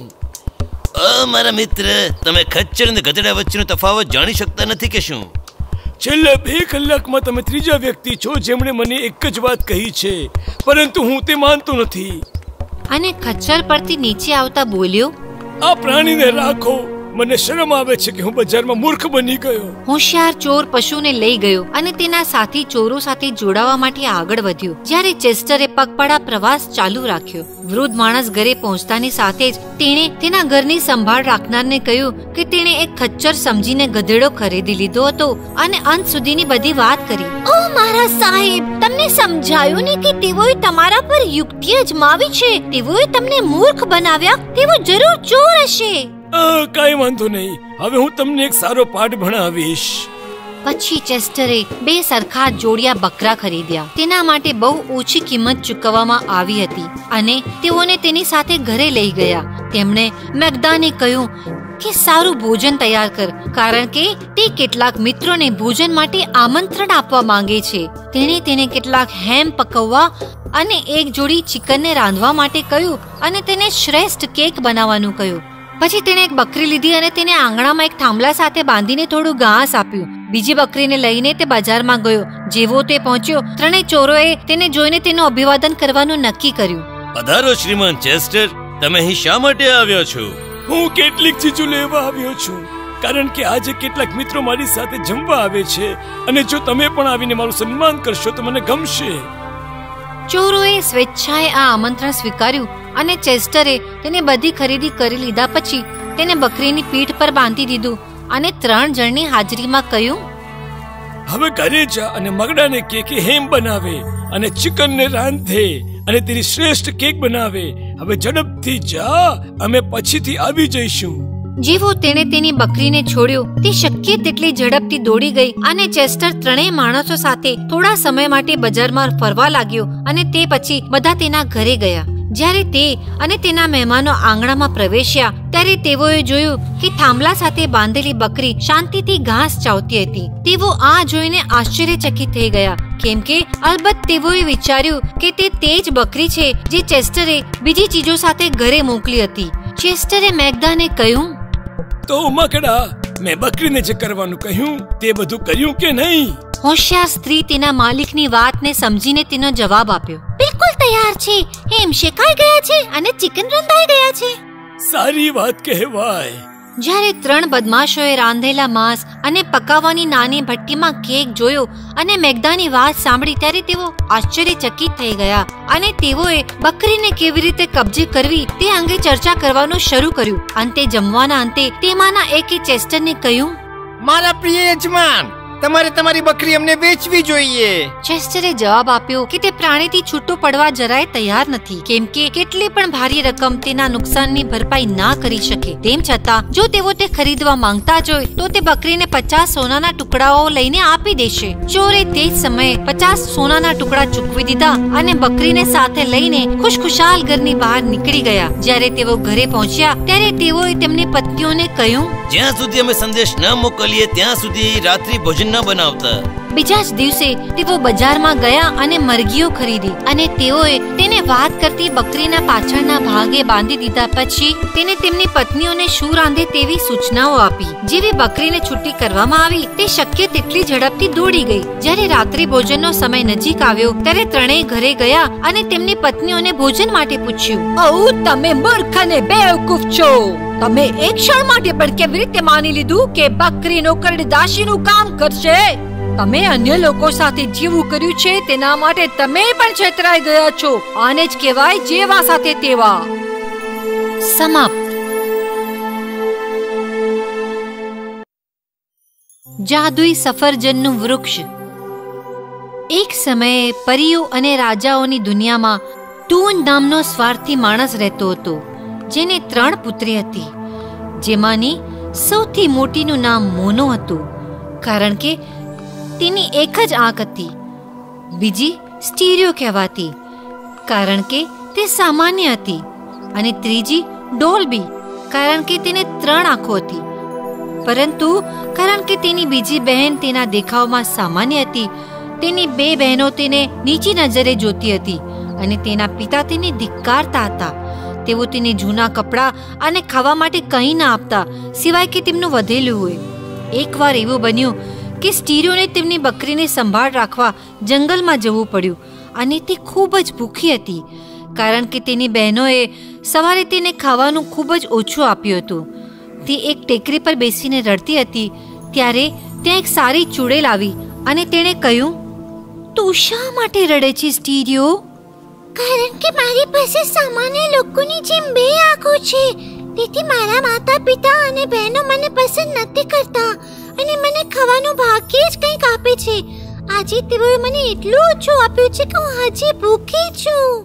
મારા મિત્ર, તમે ખચ્ચર અને ગધેડા વચ્ચેનો તફાવત જાણી શકતા નથી કે શું? છેલ્લા 2 કલાકમાં તમે ત્રીજા વ્યક્તિ છો જેમણે મને એક જ વાત કહી છે, પરંતુ હું તે માનતો નથી. અને ખચ્ચર પરથી નીચે આવતા બોલ્યો. આ પ્રાણીને રાખો. મને શરમ આવે છે કે હું બજારમાં મૂર્ખ બની ગયો. હોશિયાર ચોર પશુને લઈ ગયો અને તેના સાથી ચોરો સાથે જોડાવા માટે આગળ વધ્યો. જ્યારે ચેસ્ટરે પગપાળા પ્રવાસ ચાલુ રાખ્યો. વૃદ્ધ માણસ ઘરે પહોંચતાની સાથે જ તેણે તેના ઘરની સંભાળ રાખનારને કહ્યું કે તેણે એક ખચ્ચર સમજીને ગધેડો ખરીદી લીધો હતો અને અંત સુધીની બધી વાત કરી. ઓ મારા સાહેબ, તમને સમજાયું ને કે તેઓએ તમારા પર યુક્તિ અજમાવી છે. તેઓએ તમને મૂર્ખ બનાવ્યા. તેઓ જરૂર ચોર હશે. કાંઈ વાંધો નહીં. હવે હું તમને એક સારો પાઠ ભણાવીશ. પછી ચેસ્ટરે 2 સરખા જોડિયા બકરા ખરીદ્યા. તેના માટે બહુ ઓછી કિંમત ચૂકવવામાં આવી હતી અને તેઓને તેની સાથે ઘરે લઈ ગયા. તેમણે મેગદાને કહ્યું કે સારું ભોજન તૈયાર કર, કારણ કે તે કેટલાક મિત્રોને ભોજન માટે આમંત્રણ આપવા માંગે છે. તેણે તેને કેટલાક હેમ પકવવા અને એક જોડી ચિકનને રાંધવા માટે કહ્યું અને તેને શ્રેષ્ઠ કેક બનાવવાનું કહ્યું. પછી તેણે એક બકરી લીધી અને તેને આંગણામાં એક થાંભલા સાથે બાંધીને થોડું ઘાસ આપ્યું. બીજી બકરીને લઈને તે બજારમાં ગયો. જેવો તે પહોંચ્યો, 3 ચોરોએ તેને જોઈને તેનું અભિવાદન કરવાનું નક્કી કર્યું. પધારો શ્રીમાન ચેસ્ટર. તમે અહીં શા માટે આવ્યા છો? હું કેટલીક ચીજો લેવા આવ્યો છું, કારણ કે આજે કેટલાક મિત્રો મારી સાથે જમવા આવે છે અને જો તમે પણ આવીને મારું સન્માન કરશો તો મને ગમશે. ચોરોએ સ્વેચ્છાએ આ આમંત્રણ સ્વીકાર્યું અને ચેસ્ટરે તેને બધી ખરીદી કરી લીધા પછી તેને બકરીની પીઠ પર બાંધી દીધું અને 3 જણની હાજરીમાં કહ્યું. હવે ઘરે જા અને મગડાને કેકે હેમ બનાવે અને ચિકનને રાંધે અને તેની શ્રેષ્ઠ કેક બનાવે. હવે ઝડપથી જા, અમે પછીથી આવી જઈશું. જેવો તેણે તેની બકરીને છોડ્યો, તે શક્ય તેટલી ઝડપથી દોડી ગઈ અને ચેસ્ટર 3 માણસો સાથે થોડા સમય માટે બજારમાં ફરવા લાગ્યો અને તે પછી બધા તેના ઘરે ગયા. જ્યારે તે અને તેના મહેમાનો આંગણામાં પ્રવેશ્યા ત્યારે તેઓએ જોયું કે થાંભલા સાથે બાંધેલી બકરી શાંતિથી ઘાસ ચાવતી હતી. તેઓ આ જોઈને આશ્ચર્યચકિત થઈ ગયા, કેમ કે અલબત્ત તેઓએ વિચાર્યું કે તે જ બકરી છે જે ચેસ્ટરે બીજી ચીજો સાથે ઘરે મોકલી હતી. ચેસ્ટરે મેગદાને કહ્યું. તો મકડા, મેં બકરીને જે કરવાનું કહ્યું તે બધું કર્યું કે નહીં? હોશિયાર સ્ત્રી તેના માલિકની વાતને સમજીને તેનો જવાબ આપ્યો. બિલકુલ તૈયાર છે. હેમ શેકાઈ ગયા છે અને ચિકન રંધાઈ ગયા છે. સારી વાત કહેવાય. જ્યારે 3 બદમાશોએ રાંધેલા માંસ અને પકાવવાની નાની ભઠ્ઠીમાં કેક જોયો અને મેગદાની વાત સાંભળી ત્યારે તેઓ આશ્ચર્યચકિત થઈ ગયા અને તેઓએ બકરીને કેવી રીતે કબજે કરવી તે અંગે ચર્ચા કરવાનું શરૂ કર્યું. અંતે જમવાના અંતે તેમાંના એકે ચેસ્ટરને કહ્યું. મારા પ્રિય યજમાન, તમારે તમારી બકરી અમને વેચવી જોઈએ. ચેસ્ટરે જવાબ આપ્યો કે તે પ્રાણીથી છૂટું પડવા જરાય તૈયાર નથી, કેમ કે કેટલી પણ ભારી રકમ તેના નુકસાનની ભરપાઈ ના કરી શકે. તેમ છતાં જો તેઓ તે ખરીદવા માંગતા જ હોય તો તે બકરીને 50 સોનાના ટુકડાઓ લઈને આપી દેશે. ચોરે તે જ સમયે 50 સોનાના ટુકડા ચૂકવી દીધા અને બકરીને સાથે લઈને ખુશખુશાલ ઘરની બહાર નીકળી ગયા. જ્યારે તેઓ ઘરે પહોંચ્યા ત્યારે તેઓએ તેમની પત્નીઓને કહ્યું. જ્યાં સુધી અમે સંદેશ ન મોકલીએ ત્યાં સુધી રાત્રિ ભોજન ભોજન ન બનાવતા. બીજા જ દિવસે તેઓ બજારમાં ગયા અને મરઘીઓ ખરીદી અને તેઓએ તેને વાત કરતી બકરીના પાછળના ભાગે બાંધી દીધા. પછી તેને તેમની પત્નીઓને શું રાંધે તેવી સૂચનાઓ આપી. જેવી બકરીને છુટ્ટી કરવામાં આવી તે શક્ય તેટલી ઝડપથી દોડી ગઈ. જ્યારે રાત્રિ ભોજનનો સમય નજીક આવ્યો ત્યારે ત્રણેય ઘરે ગયા અને તેમની પત્નીઓને ભોજન માટે પૂછ્યું. ઓ, તમે મૂર્ખ અને બેવકૂફ છો. તમે એક ક્ષણ માટે પણ કેવી રીતે માની લીધું કે બકરી નોકરણી દાસીનું કામ કરશે? તમે અન્ય લોકો સાથે જીવું કર્યું છે તેના માટે તમે પણ છેતરાઈ ગયા છો. આને જ કહેવાય જેવા સાથે તેવા. સમાપ્ત. જાદુઈ સફરજનનું વૃક્ષ. એક સમયે પરીઓ અને રાજાઓની દુનિયામાં ટૂન નામનો સ્વાર્થી માણસ રહેતો હતો, જેને 3 પુત્રી હતી. જેમાંની સૌથી મોટીનું નામ મોનો હતું, કારણ કે તેની એક જ આંખ હતી. બીજી સ્ટીરિયો કહેવાતી, કારણ કે તે સામાન્ય હતી. અને ત્રીજી ડોલ્બી, કારણ કે તેને 3 આંખો હતી. પરંતુ કારણ કે તેની બીજી બહેન તેના દેખાવમાં સામાન્ય હતી, તેની 2 બહેનો તેને નીચી નજરે જોતી હતી અને તેના પિતા તેને ધિક્કારતા હતા. તેઓ તેને જૂના કપડાં અને ખાવા માટે કંઈ ના આપતા સિવાય કે તેમનું વધેલું હોય. એકવાર એવું બન્યું કે સ્ટીરિયોને તેમની બકરીને સંભાળ રાખવા જંગલમાં જવું પડ્યું અને તે ખૂબ જ ભૂખી હતી, કારણ કે તેની બહેનોએ સવારે તેને ખાવાનું ખૂબ જ ઓછું આપ્યું હતું. તે એક ટેકરી પર બેસીને રડતી હતી ત્યારે ત્યાં એક સારી ચૂડેલ આવી અને તેણે કહ્યું, તું શા માટે રડે છે સ્ટીરિયો? કારણ કે મારી પાસે સામાન્ય લોકોની જેમ 2 આંખો છે. તેથી મારા માતા પિતા અને બહેનો મને પસંદ નથી કરતા અને મને ખાવાનું ભાગ્યે જ કંઈક આપે છે. આજે તેઓએ મને એટલું ઓછું આપ્યું છે કે હું હજી ભૂખી છું.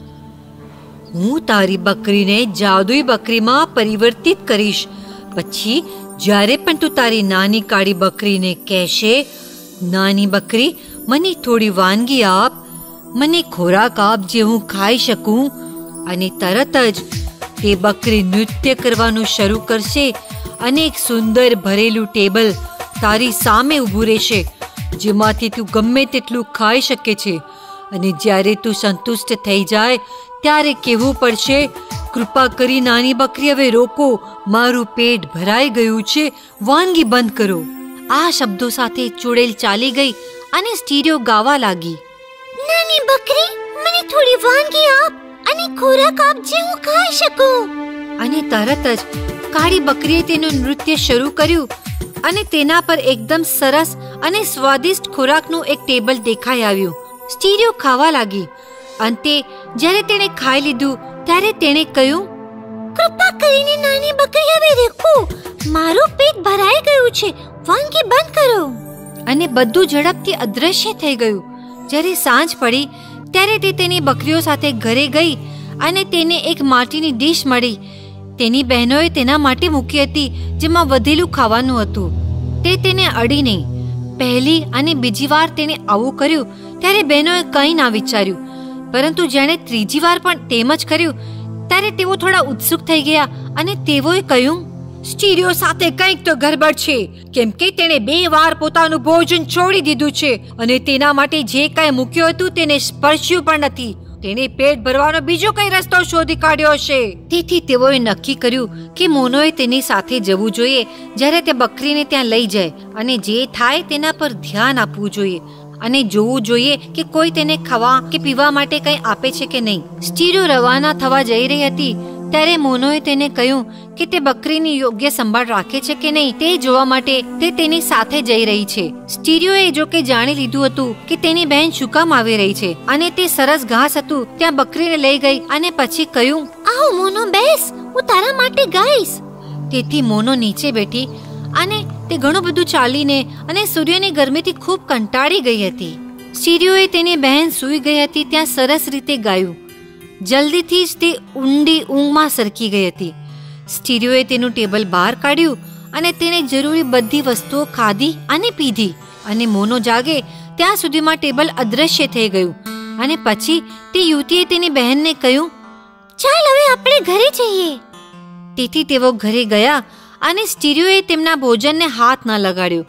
હું તારી બકરીને જાદુઈ બકરીમાં પરિવર્તિત કરીશ. પછી જ્યારે પણ તું તારી નાની કાળી બકરીને કહેશે, નાની બકરી મને થોડી વાનગી આપ, મને ખોરાક આપ જે હું ખાઈ શકું, અને તરત જ તે બકરી નૃત્ય કરવાનું શરૂ કરશે અને એક સુંદર ભરેલું ટેબલ તારી સામે ઊભું રહેશે, જેમાંથી તું ગમે તેટલું ખાઈ શકે છે. અને જ્યારે તું સંતુષ્ટ થઈ જાય ત્યારે કહેવું પડશે, કૃપા કરી નાની બકરી હવે રોકો, મારું પેટ ભરાઈ ગયું છે, વાનગી બંધ કરો. આ શબ્દો સાથે ચૂડેલ ચાલી ગઈ અને સ્ટીરિયો ગાવા લાગી. નાની બકરી, મને થોડી વાનગી આપ અને ખોરાક આપ જે હું ખાઈ શકું. અને તરત જ કાળી બકરીએ તેનું નૃત્ય શરૂ કર્યું અને તેના પર એકદમ સરસ અને સ્વાદિષ્ટ ખોરાકનું એક ટેબલ દેખાઈ આવ્યું. સ્ટીરિયો ખાવા લાગી. અંતે જ્યારે તેણે ખાઈ લીધું ત્યારે તેણે કહ્યું, કૃપા કરીને નાની બકરી હવે રોકો, મારું પેટ ભરાઈ ગયું છે, વાનગી બંધ કરો. અને બધું ઝડપથી અદૃશ્ય થઈ ગયું. જ્યારે સાંજ પડી ત્યારે તે તેની બકરીઓ સાથે ઘરે ગઈ અને તેને એક માટીની ડીશ મળી. તેની બહેનોએ તેના માટે મૂકી હતી, જેમાં વધેલું ખાવાનું હતું. તે તેને અડી નહીં. પહેલી અને બીજી વાર તેણે આવું કર્યું ત્યારે બહેનોએ કંઈ ના વિચાર્યું, પરંતુ જેણે ત્રીજી વાર પણ તેમ જ કર્યું ત્યારે તેઓ થોડા ઉત્સુક થઈ ગયા અને તેઓએ કહ્યું, સ્ટીરિયો સાથે કંઈક તો ગરબડ છે, કેમ કે તેણે 2 વાર પોતાનું ભોજન છોડી દીધું છે અને તેના માટે જે કંઈ મૂક્યું હતું તેને સ્પર્શ્યું પણ નથી. તેણે પેટ ભરવાનો બીજો કઈ રસ્તો શોધી કાઢ્યો હશે. તેથી તેઓએ નક્કી કર્યું કે મોનોએ તેની સાથે જવું જોઈએ જ્યારે તે બકરીને ત્યાં લઈ જાય અને જે થાય તેના પર ધ્યાન આપવું જોઈએ અને જોવું જોઈએ કે કોઈ તેને ખાવા કે પીવા માટે કંઈ આપે છે કે નહીં. સ્ટીરિયો રવાના થવા જઈ રહી હતી ત્યારે મોનોએ તેને કહ્યું કે તે બકરીની યોગ્ય સંભાળ રાખે છે કે નહીં તે જોવા માટે તે તેની સાથે જઈ રહી છે. સ્ટીરિયોએ જો કે જાણી લીધું હતું કે તેની બહેન શું કામ આવી રહી છે અને તે સરસ ઘાસ હતું ત્યાં બકરીને લઈ ગઈ અને પછી કહ્યું, આવો મોનો, બેસ, હું તારા માટે ગાઈશ. તેથી મોનો નીચે બેઠી અને તે ઘણું બધું ચાલીને અને સૂર્યની ગરમીથી ખૂબ કંટાળી ગઈ હતી. સ્ટીરિયોએ તેની બહેન સૂઈ ગઈ હતી ત્યાં સરસ રીતે ગાયું. જલ્દીથી જ તે ઊંડી ઊંઘમાં સરકી ગઈ હતી. સ્ટીરિયોએ તેનું ટેબલ બહાર કાઢ્યું અને તેણે જરૂરી બધી વસ્તુઓ ખાધી અને પીધી અને મોનો જાગે ત્યાં સુધીમાં ટેબલ અદૃશ્ય થઈ ગયું. અને પછી તે યુવતીએ તેની બહેનને કહ્યું, ચાલ હવે આપણે ઘરે જઈએ. તેથી તેઓ ઘરે ગયા અને સ્ટીરિયોએ તેમના ભોજનને હાથ ન લગાડ્યો.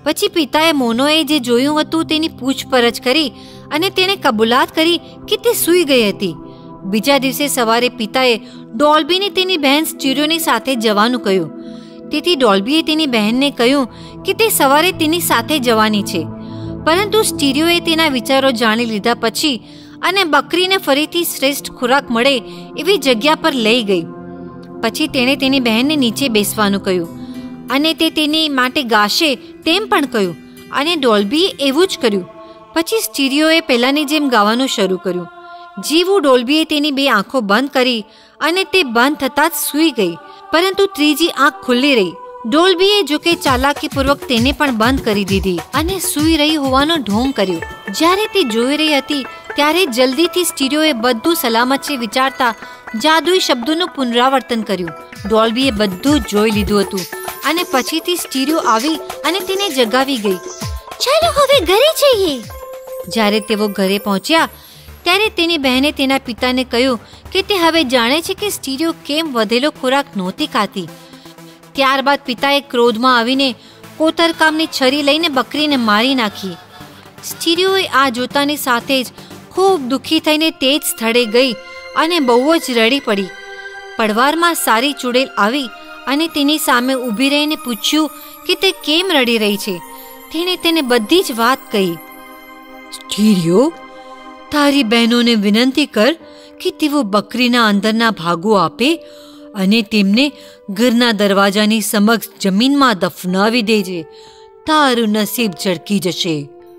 પછી પિતાએ મોનોએ જે જોયું હતું તેની પૂછપરછ કરી અને તેણે કબૂલાત કરી કે તે સૂઈ ગઈ હતી. બીજા દિવસે સવારે પિતાએ ડોલ્બીને તેની બહેન સ્ટીરિયોની સાથે જવાનું કહ્યું. તેથી ડોલ્બીએ તેની બહેનને કહ્યું કે તે સવારે તેની સાથે જવાની છે. પરંતુ સ્ટીરિયોએ તેના વિચારો જાણી લીધા પછી અને બકરીને ફરીથી શ્રેષ્ઠ ખોરાક મળે એવી જગ્યા પર લઈ ગઈ. પછી તેણે તેની બહેનને નીચે બેસવાનું કહ્યું અને તે તેની માટે ગાશે તેમ પણ કહ્યું અને ડોલ્બીએ એવું જ કર્યું. પછી સ્ટીરિયોએ પહેલાંની જેમ ગાવાનું શરૂ કર્યું. જીવું ડોલ્બીએ તેની બે આંખો બંધ કરી અને તે બંધ થતાં જ સૂઈ ગઈ. પરંતુ ત્રીજી આંખ ખુલ્લી રહી. ડોલ્બીએ જોકે ચાલાકીપૂર્વક તેને પણ બંધ કરી દીધી અને સૂઈ રહી હોવાનો ઢોંગ કર્યો. જ્યારે તે જોઈ રહી હતી ત્યારે જલ્દીથી સ્ટીરિયોએ બધું સલામત છે વિચારતા જાદુઈ શબ્દોનું પુનરાવર્તન કર્યું. ડોલ્બીએ બધું જ જોઈ લીધું હતું અને પછીથી સ્ટીરિયો આવી અને તેને જગાવી ગઈ. ચાલો હવે ઘરે જઈએ. જ્યારે તેઓ ઘરે પહોંચ્યા ત્યારે તેની બહેને તેના પિતાને કહ્યું કે તે હવે જાણે છે કે સ્ટીરિયો કેમ વધેલો ખોરાક નહોતી ખાતી. ત્યારબાદ પિતાએ ક્રોધમાં આવીને કોતરકામની છરી લઈને બકરીને મારી નાખી. સ્ટીરિયોએ આ જોતાની સાથે જ ખૂબ દુઃખી થઈને તે જ સ્થળે ગઈ અને બહુ જ રડી પડી. પડવારમાં સારી ચૂડેલ આવી અને તેની સામે ઊભી રહીને પૂછ્યું કે તે કેમ રડી રહી છે. તેણે તેને બધી જ વાત કહી. સ્ટીરિયો, તારી બહેનોને વિનંતી કર કે તેઓ બકરીના અંદરના ભાગો આપે અને તેમને ઘરના દરવાજાની સમક્ષ જમીનમાં દફનાવી દેજે. તારું નસીબ ઝળકી જશે.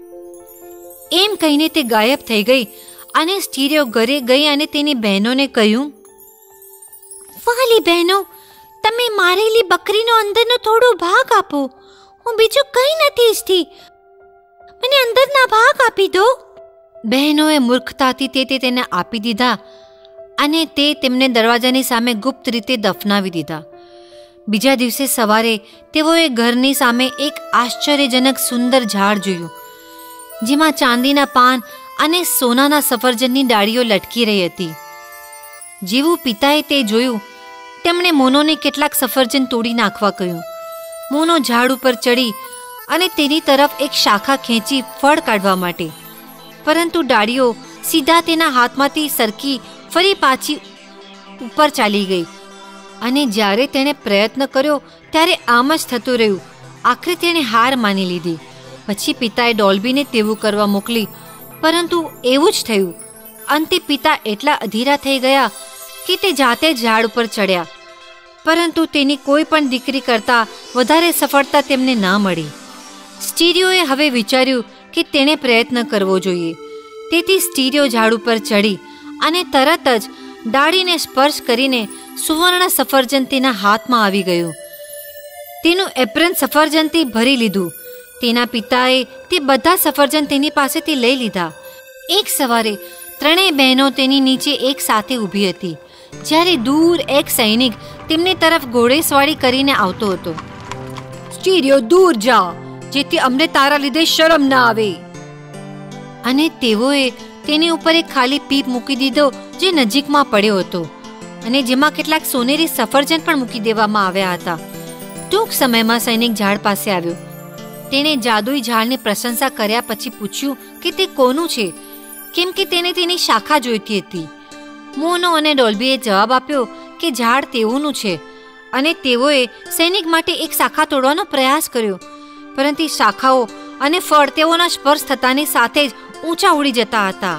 એમ કહીને તે ગાયબ થઈ ગઈ અને સ્ટીરિયો ઘરે ગઈ અને તેની બહેનોને કહ્યું, વાલી બહેનો, તમે મારેલી બકરીનો અંદરનો થોડો ભાગ આપો. હું બીજું કંઈ નથી ઈચ્છતી. મને અંદરના ભાગ આપી દો. બહેનોએ મૂર્ખતાથી તે તેને આપી દીધા અને તે તેમને દરવાજાની સામે ગુપ્ત રીતે દફનાવી દીધા. બીજા દિવસે સવારે તેઓએ ઘરની સામે એક આશ્ચર્યજનક સુંદર ઝાડ જોયું જેમાં ચાંદીના પાન અને સોનાના સફરજનની ડાળીઓ લટકી રહી હતી. જેવું પિતાએ તે જોયું તેમણે મોનોને કેટલાક સફરજન તોડી નાખવા કહ્યું. મોનો ઝાડ ઉપર ચડી અને તેની તરફ એક શાખા ખેંચી ફળ કાઢવા માટે, પરંતુ ડાળીઓ સીધા તેના હાથમાંથી સરકી ફરી પાછી ઉપર ચાલી ગઈ અને જ્યારે તેણે પ્રયત્ન કર્યો ત્યારે આમ જ થતું રહ્યું. આખરે તેણે હાર માની લીધી. પછી પિતાએ ડોલ્બીને તેવું કરવા મોકલી, પરંતુ એવું જ થયું. અંતે પિતા એટલા અધીરા થઈ ગયા કે તે જાતે જ ઝાડ ઉપર ચડ્યા, પરંતુ તેની કોઈ પણ દીકરી કરતાં વધારે સફળતા તેમને ના મળી. સ્ટીરિયોએ હવે વિચાર્યું કે તેણે પ્રયત્ન કરવો જોઈએ. તેથી સ્ટીરિયો ઝાડ ઉપર ચડી અને તરત જ ડાળીને સ્પર્શ કરીને સુવર્ણ સફરજન તેના હાથમાં આવી ગયું. તેનું એપ્રન સફરજનથી ભરી લીધું. તેના પિતાએ તે બધા સફરજન તેની પાસેથી લઈ લીધા. એક સવારે ત્રણેય બહેનો તેની નીચે એક સાથે ઊભી હતી જ્યારે દૂર એક સૈનિક તેમની તરફ ઘોડેસવારી કરીને આવતો હતો. સ્ટીરિયો, દૂર જા, જેથી અમને તારા લીધે શરમ ના આવે. અને તેઓએ તેની ઉપર એક ખાલી પીપ મૂકી દીધો જે નજીકમાં પડ્યો હતો અને જેમાં કેટલાક સોનેરી સફરજન પણ મૂકી દેવામાં આવ્યા હતા. ટૂંક સમયમાં સૈનિક ઝાડ પાસે આવ્યો. તેણે જાદુઈ ઝાડની પ્રશંસા કર્યા પછી પૂછ્યું કે તે કોનું છે, કેમ કે તેને તેની શાખા જોઈતી હતી. મોનો અને ડોલ્બીએ જવાબ આપ્યો કે ઝાડ તેઓનું છે અને તેઓએ સૈનિક માટે એક શાખા તોડવાનો પ્રયાસ કર્યો, પરંતુ શાખાઓ અને ફળ તેઓના સ્પર્શ થતાની સાથે જ ઊંચા ઉડી જતા હતા.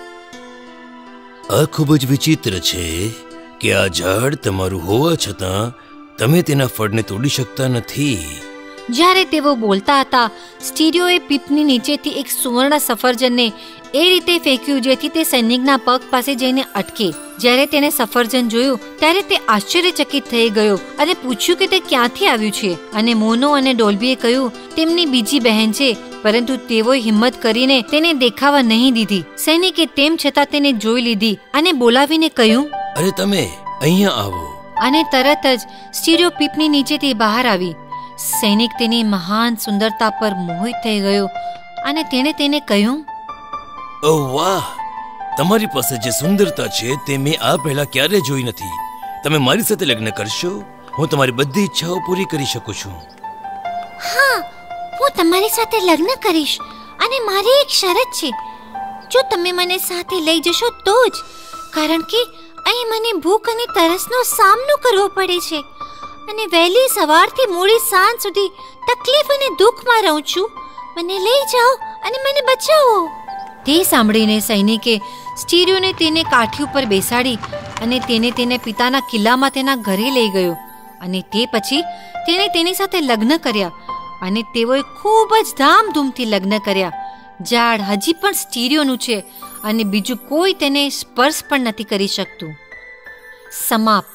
આ ખૂબ જ વિચિત્ર છે કે આ ઝાડ તમારું હોવા છતાં તમે તેના ફળને તોડી શકતા નથી. જ્યારે તેઓ બોલતા હતા, સ્ટીરિયોએ પીપની નીચેથી એક સુવર્ણ સફરજનને એ રીતે ફેંક્યું જેથી તે સૈનિકના પગ પાસે જઈને અટકે. જ્યારે તેણે સફરજન જોયું ત્યારે તે આશ્ચર્યચકિત થઈ ગયો અને પૂછ્યું કે તે ક્યાંથી આવ્યું છે. અને મોનો અને ડોલ્બીએ કહ્યું તેમની બીજી બહેન છે, પરંતુ તેઓએ હિંમત કરીને તેને દેખાવા નહીં દીધી. સૈનિકે તેમ છતાં તેને જોઈ લીધી અને બોલાવીને કહ્યું, અરે તમે અહીંયા આવો. અને તરત જ સ્ટીરિયો પીપની નીચેથી બહાર આવી. સૈનિક તેની મહાન સુંદરતા પર મોહિત થઈ ગયો અને તેણે તેને કહ્યું, ઓહ વાહ, તમારી પાસે જે સુંદરતા છે તે મેં આ પહેલા ક્યારે જોઈ નથી. તમે મારી સાથે લગ્ન કરશો? હું તમારી બધી ઈચ્છાઓ પૂરી કરી શકું છું. હા, હું તમારી સાથે લગ્ન કરીશ અને મારી એક શરત છે, જો તમે મને સાથે લઈ જશો તો જ, કારણ કે અહીં મને ભૂખ અને તરસનો સામનો કરવો પડે છે અને વહેલી સવારથી મોડી સાંજ સુધી તકલીફ અને દુઃખમાં રહું છું. મને લઈ જાઓ અને મને બચાવો. તે સાંભળીને સૈનિકે સ્ટીરિયોને તેને કાઠી ઉપર બેસાડી અને તેના પિતાના કિલ્લામાં તેના ઘરે લઈ ગયો અને તે પછી તેણે તેની સાથે લગ્ન કર્યા અને તેઓએ ખૂબ જ ધામધૂમથી લગ્ન કર્યા. ઝાડ હજી પણ સ્ટીરિયોનું છે અને બીજું કોઈ તેને સ્પર્શ પણ નથી કરી શકતું. સમાપ્ત.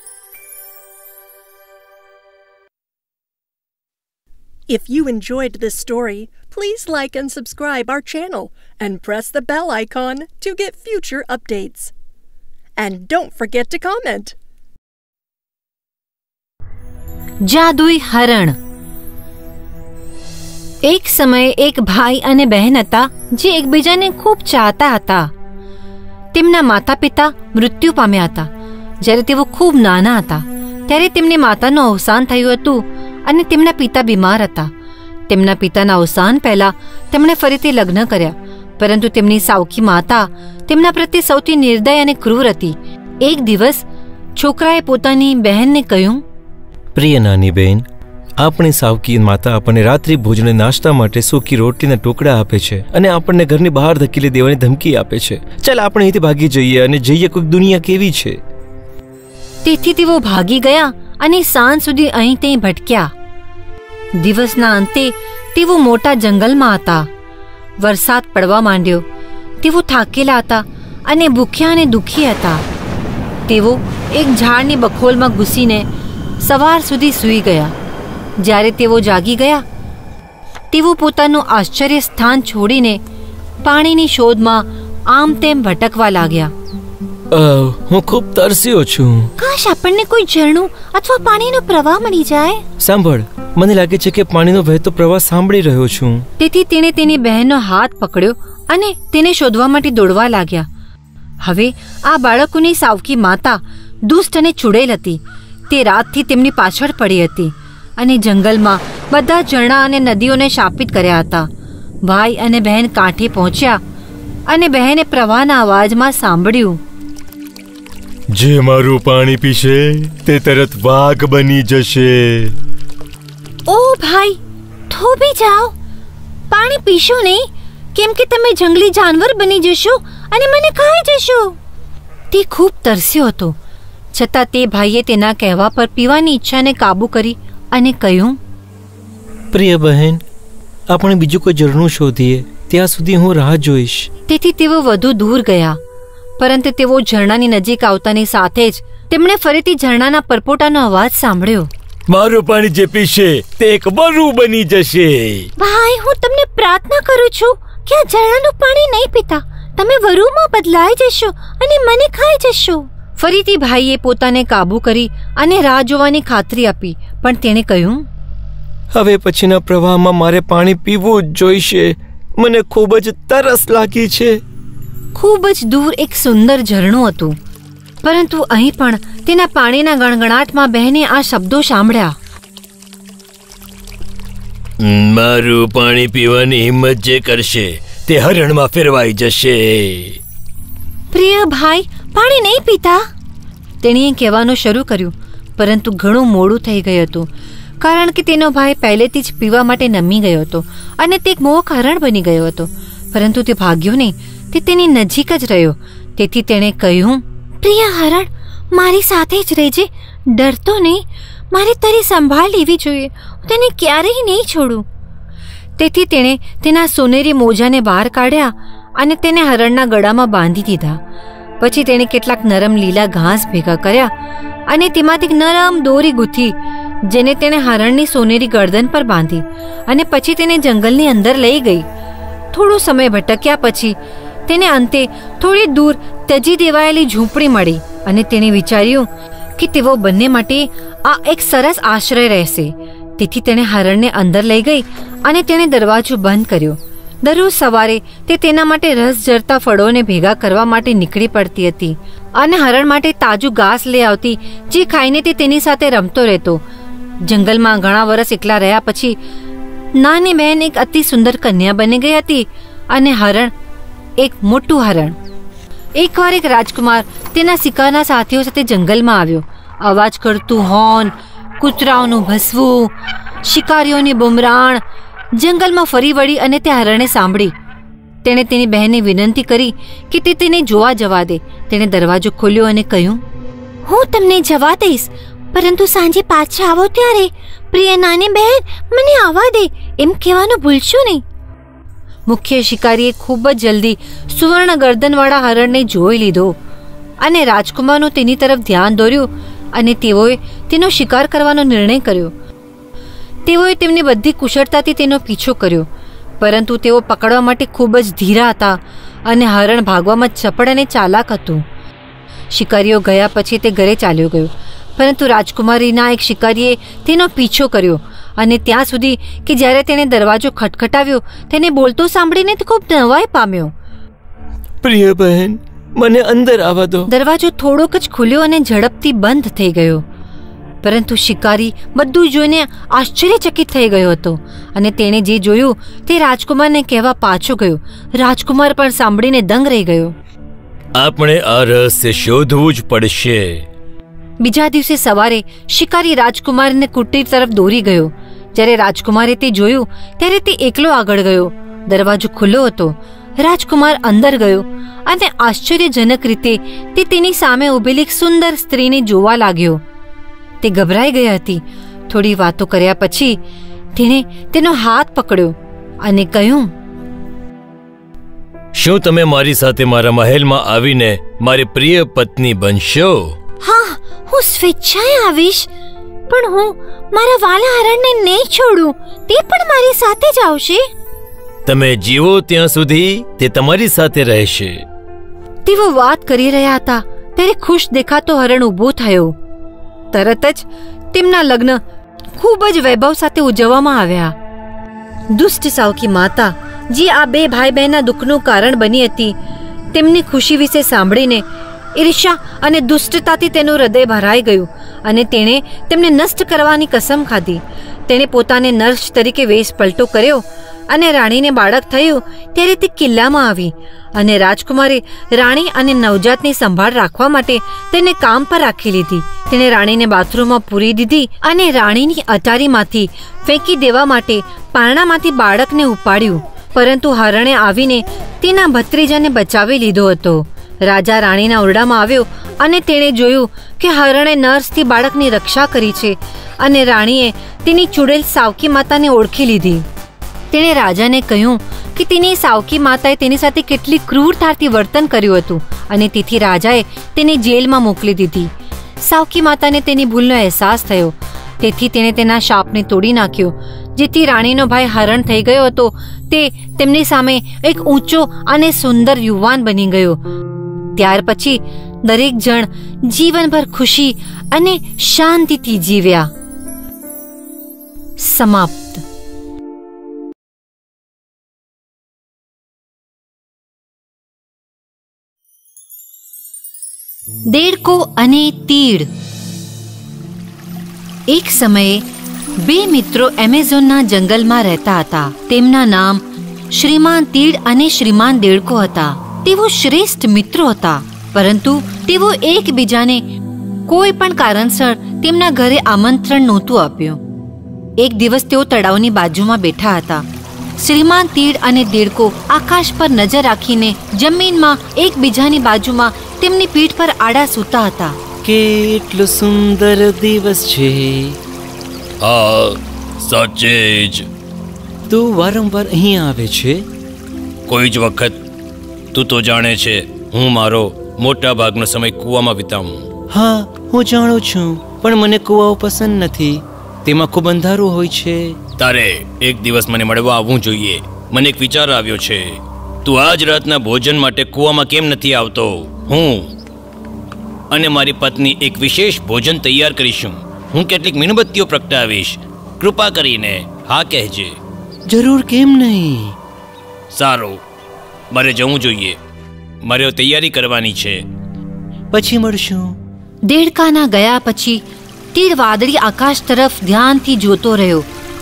If you enjoyed this story, please like and subscribe our channel and press the bell icon to get future updates. And don't forget to comment. જાદુઈ હરણ. એક સમયે એક ભાઈ અને બહેન હતા જે એકબીજાને ખૂબ ચાહતા હતા. તેમના માતા પિતા મૃત્યુ પામ્યા હતા. જ્યારે તેઓ ખૂબ નાના હતા ત્યારે તેમની માતાનું અવસાન થયું હતું અને તેમના પિતા બીમાર હતા. તેમના પિતાના અવસાન પહેલા તેમણે ફરીથી લગ્ન કર્યા, પરંતુ તેમની સાવકી માતા તેમના પ્રત્યે સૌથી નિર્દય અને ક્રૂર હતી. એક દિવસ છોકરાએ પોતાની બહેનને કહ્યું, પ્રિય નાની બહેન, આપણી સાવકી માતા આપણને રાત્રિ ભોજન નાસ્તા માટે સૂકી રોટલીના ટુકડા આપે છે અને આપણને ઘરની બહાર ધકેલી દેવાની ધમકી આપે છે. ચાલ આપણે અહીંથી ભાગી જઈએ અને જોઈએ કોઈક દુનિયા કેવી છે. તેથી તેઓ ભાગી ગયા અને સાંજ સુધી અહીં ત્યાં ભટક્યા. દિવસના અંતે તેઓ મોટા જંગલમાં હતા. વરસાદ પડવા માંડ્યો. તેઓ થાકેલા હતા અને ભૂખ્યા અને દુઃખી હતા. તેઓ એક ઝાડની બખોલમાં ઘૂસીને સવાર સુધી સૂઈ ગયા. જ્યારે તેઓ જાગી ગયા, તેઓ પોતાનું આશ્ચર્ય સ્થાન છોડીને પાણીની શોધમાં આમ તેમ ભટકવા લાગ્યા. હું ખૂબ તરસ્યો છું. કાશ આપણને કોઈ ઝરણું અથવા પાણીનો પ્રવાહ મળી જાય. સાંભળ, મને લાગે છે કે પાણીનો વહેતો પ્રવાહ સાંભળી રહ્યો છું. તેથી તેણે તેની બહેનનો હાથ પકડ્યો અને તેને શોધવા માટે દોડવા લાગ્યા. હવે આ બાળકોની સાવકી માતા દુષ્ટ અને ચૂડેલ હતી. તે રાતથી તેમની પાછળ પડી હતી અને જંગલમાં બધા ઝરણા અને નદીઓને શાપિત કર્યા હતા. ભાઈ અને બહેન કાંઠે પહોંચ્યા અને બહેને પ્રવાહના અવાજમાં સાંભળ્યું, જે મારું પાણી પીશે તે તરત વાઘ બની જશે. ઓ ભાઈ, થોભી જાઓ. પાણી પીશો નહીં, કેમ કે તમે જંગલી જાનવર બની જશો અને મને ખાઈ જશો. તે ખૂબ તરસ્યો હતો, છતાં તે ભાઈએ તેના કહેવા પર પીવાની ઈચ્છાને કાબૂ કરી અને કહ્યું, પ્રિય બહેન, આપણે બીજું કોઈ ઝરણું શોધીએ, ત્યાં સુધી હું રાહ જોઈશ. તેથી તેઓ વધુ દૂર ગયા, પરંતુ તેઓ ઝરણાની નજીક આવતાની સાથે જ તેમણે ફરીથી ઝરણાના પરપોટાનો અવાજ સાંભળ્યો. મારું પાણી જે પીશે તે એક વરુ બની જશે. ભાઈ, હું તમને પ્રાર્થના કરું છું કે આ ઝરણાનું પાણી નહીં પીતા. તમે વરુમાં બદલાઈ જશો અને મને ખાઈ જશો. ફરીથી ભાઈએ પોતાને કાબૂ કરી અને રાહ જોવાની ખાતરી આપી, પણ તેણે કહ્યું, હવે પછીના પ્રવાહમાં મારે પાણી પીવું જ જોઈશે. મને ખૂબ જ તરસ લાગી છે. ખૂબ જ દૂર એક સુંદર ઝરણું હતું, પરંતુ અહીં પણ તેના પાણીના ગણગણાટમાં બહેને આ શબ્દો સાંભળ્યા, મારું પાણી પીવાની હિંમત જે કરશે તે હરણમાં ફેરવાઈ જશે. પ્રિય ભાઈ, પાણી નહીં પીતા. તેણીએ કહેવાનું શરૂ કર્યું, પરંતુ ઘણું મોડું થઈ ગયું હતું, કારણ કે તેનો ભાઈ પહેલેથી જ પીવા માટે નમી ગયો હતો અને તે એક મોહક હરણ બની ગયો હતો. પરંતુ તે ભાગ્યો નહીં, તે તેની નજીક જ રહ્યો. તેથી તેણે કહ્યું, પ્રિય હરણ, મારી સાથે જ રહેજે. ડરતો નહીં. મારે તારી સંભાળ લેવી જોઈએ. હું તને ક્યારેય નહીં છોડું. તેથી તેણે તેના સોનેરી મોજાને બહાર કાઢ્યા અને તેને હરણના ગળામાં બાંધી દીધા. પછી તેણે કેટલાક નરમ લીલા ઘાસ ભેગા કર્યા અને તેમાંથી નરમ દોરી ગૂંથી, જેને તેણે હરણની સોનેરી ગરદન પર બાંધી અને પછી તેને જંગલની અંદર લઈ ગઈ. થોડો સમય ભટક્યા પછી તેને અંતે થોડી દૂર તજી દેવાયેલી ઝૂંપડી મળી અને તેણે વિચાર્યું કે તેઓ બંને માટે આ એક સરસ આશ્રય રહેશે. તેથી તેણે હરણને અંદર લઈ ગઈ અને તેણે દરવાજો બંધ કર્યો. દરરોજ સવારે તે તેના માટે રસ ઝરતા ફળોને ભેગા કરવા માટે નીકળી પડતી હતી અને હરણ માટે તાજું ઘાસ લઈ આવતી, જે ખાઈને તે તેની સાથે રમતો રહેતો. જંગલમાં ઘણા વર્ષ એકલા રહ્યા પછી નાની બહેન એક અતિ સુંદર કન્યા બની ગઈ હતી અને હરણ એક મોટું હરણ. એકવાર એક રાજકુમાર તેના શિકારના સાથીઓ સાથે જંગલમાં આવ્યો. અવાજ કરતું હોર્ન, કૂતરાઓનું ભસવું, શિકારીઓની બુમરાણ જંગલમાં ફરી વળી અને તે હરણે સાંભળી. તેણે તેની બહેનને વિનંતી કરી કે તે તેને જોવા જવા દે. તેણે દરવાજો ખોલ્યો અને કહ્યું, હું તમને જવા દઈશ, પરંતુ સાંજે પાછા આવો ત્યારે પ્રિય નાની બહેન મને આવવા દે એમ કહેવાનું ભૂલશો નહીં. મુખ્ય શિકારીએ ખૂબ જ જલ્દી સુવર્ણ ગરદનવાળા હરણને જોઈ લીધો અને રાજકુમારનું તેની તરફ ધ્યાન દોર્યું અને તેઓએ તેનો શિકાર કરવાનો નિર્ણય કર્યો. તેઓએ તેમની બધી કુશળતાથી તેનો પીછો કર્યો, પરંતુ તેઓ પકડવા માટે ખૂબ જ ધીરા હતા અને હરણ ભાગવામાં ચપળ અને ચાલાક હતું. શિકારીઓ ગયા પછી તે ઘરે ચાલ્યો ગયો, પરંતુ રાજકુમારીના એક શિકારીએ તેનો પીછો કર્યો અને ત્યાં સુધી કે જ્યારે તેણે દરવાજો ખટખટાવ્યો તેને બોલતો સાંભળીને તે ખૂબ નવાઈ પામ્યો. પ્રિય બહેન, મને અંદર આવવા દો. દરવાજો થોડોક જ ખુલ્યો અને ઝડપથી બંધ થઈ ગયો, પરંતુ શિકારી બધું જોઈને આશ્ચર્યચકિત થઈ ગયો હતો અને તેણે જે જોયું તે રાજકુમારને કહેવા પાછો ગયો. રાજકુમાર પણ સાંભળીને દંગ રહી ગયો. આપણે આ રહસ્ય શોધવું જ પડશે. બીજા દિવસે સવારે શિકારી રાજકુમારને કુટીર તરફ દોરી ગયો. જ્યારે રાજકુમારે તે જોયું ત્યારે તે એકલો આગળ ગયો. દરવાજો ખુલ્લો હતો. રાજકુમાર અંદર ગયો અને આશ્ચર્યજનક રીતે તે તેની સામે ઊભેલી એક સુંદર સ્ત્રીને જોવા લાગ્યો. તે ગભરાઈ ગઈ હતી. થોડી વાતો કર્યા પછી તેણે તેનો હાથ પકડ્યો અને કહ્યું, શું તમે મારી સાથે મારા મહેલમાં આવીને મારી પ્રિય પત્ની બનશો? હા, હું સ્વેચ્છાએ આવીશ, પણ હું મારા વાલા હરણને નહીં છોડું. તે પણ મારી સાથે જ આવશે. તમે જીવો ત્યાં સુધી તે તમારી સાથે રહેશે. તેઓ વાત કરી રહ્યા હતા ત્યારે ખુશ દેખાતો હરણ ઊભો થયો. તરત જ તેમના લગ્ન ખૂબ જ વૈભવ સાથે ઉજવવામાં આવ્યા. દુષ્ટ સાવકી માતા, જે આ બે ભાઈ બહેનના દુઃખનું કારણ બની હતી, તેમની ખુશી વિશે સાંભળીને ઈર્ષ્યા અને દુષ્ટતાથી તેનું હૃદય ભરાઈ ગયું અને તેણે તેમને નષ્ટ કરવાની કસમ ખાધી. તેણે પોતાને નર્સ તરીકે વેશ પલટો કર્યો અને રાણીને બાળક થયું ત્યારે તે કિલ્લામાં આવી અને રાજકુમારે રાણી અને નવજાતની સંભાળ રાખવા માટે તેને કામ પર રાખી લીધી. તેણે રાણીને બાથરૂમમાં પૂરી દીધી અને રાણીની અટારીમાંથી ફેંકી દેવા માટે પારણામાંથી બાળકને ઉપાડ્યું, પરંતુ હરણે આવીને તેના ભત્રીજાને બચાવી લીધો હતો. રાજા રાણીના ઓરડામાં આવ્યો અને તેણે જોયું કે હરણે નર્સથી બાળકની રક્ષા કરી છે અને રાણીએ તેની ચૂડેલ સાવકી માતાને ઓળખી લીધી. તેણે રાજાને કહ્યું કે તેની સાવકી માતાએ તેની સાથે કેટલી ક્રૂરતાથી વર્તન કર્યું હતું અને તેથી રાજાએ તેને જેલમાં મોકલી દીધી. સાવકી માતાને તેની ભૂલનો અહેસાસ થયો, તેથી તેણે તેના શાપને તોડી નાખ્યો, જેથી રાણીનો ભાઈ હરણ થઈ ગયો હતો તે તેમની સામે એક ઊંચો અને સુંદર યુવાન બની ગયો. ત્યાર પછી દરેક જણ જીવનભર ખુશી અને શાંતિથી જીવ્યા. સમાપ્ત. દેડકો અને તીડ. એક સમયે બે મિત્રો એમેઝોનના જંગલમાં રહેતા હતા. તેમના નામ શ્રીમાન તીડ અને શ્રીમાન દેડકો હતા. તેઓ શ્રેષ્ઠ મિત્રો હતા, પરંતુ તેઓ એકબીજાને કોઈ પણ કારણસર તેમના ઘરે આમંત્રણ નહોતું આપ્યું. એક દિવસ તેઓ તળાવની બાજુમાં બેઠા હતા. શ્રીમાન તીડ અને દેડકો આકાશ પર નજર રાખીને જમીનમાં એકબીજાની બાજુમાં તેમની પીઠ પર આડા સૂતા હતા. કેટલો સુંદર દિવસ છે. સાચે જ. તું વારંવાર અહીં આવે છે? કોઈ જ વખત. તું તો જાણે છે હું મારો મોટા ભાગનો સમય કૂવામાં વિતાવું. હા, હું જાણું છું, પણ મને કૂવાઓ પસંદ નથી. તેમાં ખૂબ અંધારું હોય છે. તારે એક દિવસ મને મળવા આવવું જોઈએ. મને એક વિચાર આવ્યો છે. તું આજ રાતના ભોજન માટે કૂવામાં કેમ નથી આવતો? હું અને મારી પત્ની એક વિશેષ ભોજન તૈયાર કરીશું. હું કેટલીક મીણબત્તીઓ પ્રગટાવીશ. કૃપા કરીને હા કહેજે. જરૂર, કેમ નહીં? સારું, મારે જવું જોઈએ. મારે તૈયારી કરવાની છે. પછી મળશું. દેડકાના ગયા પછી તીડ વાદળી આકાશ તરફ ધ્યાનથી જોતો રહ્યો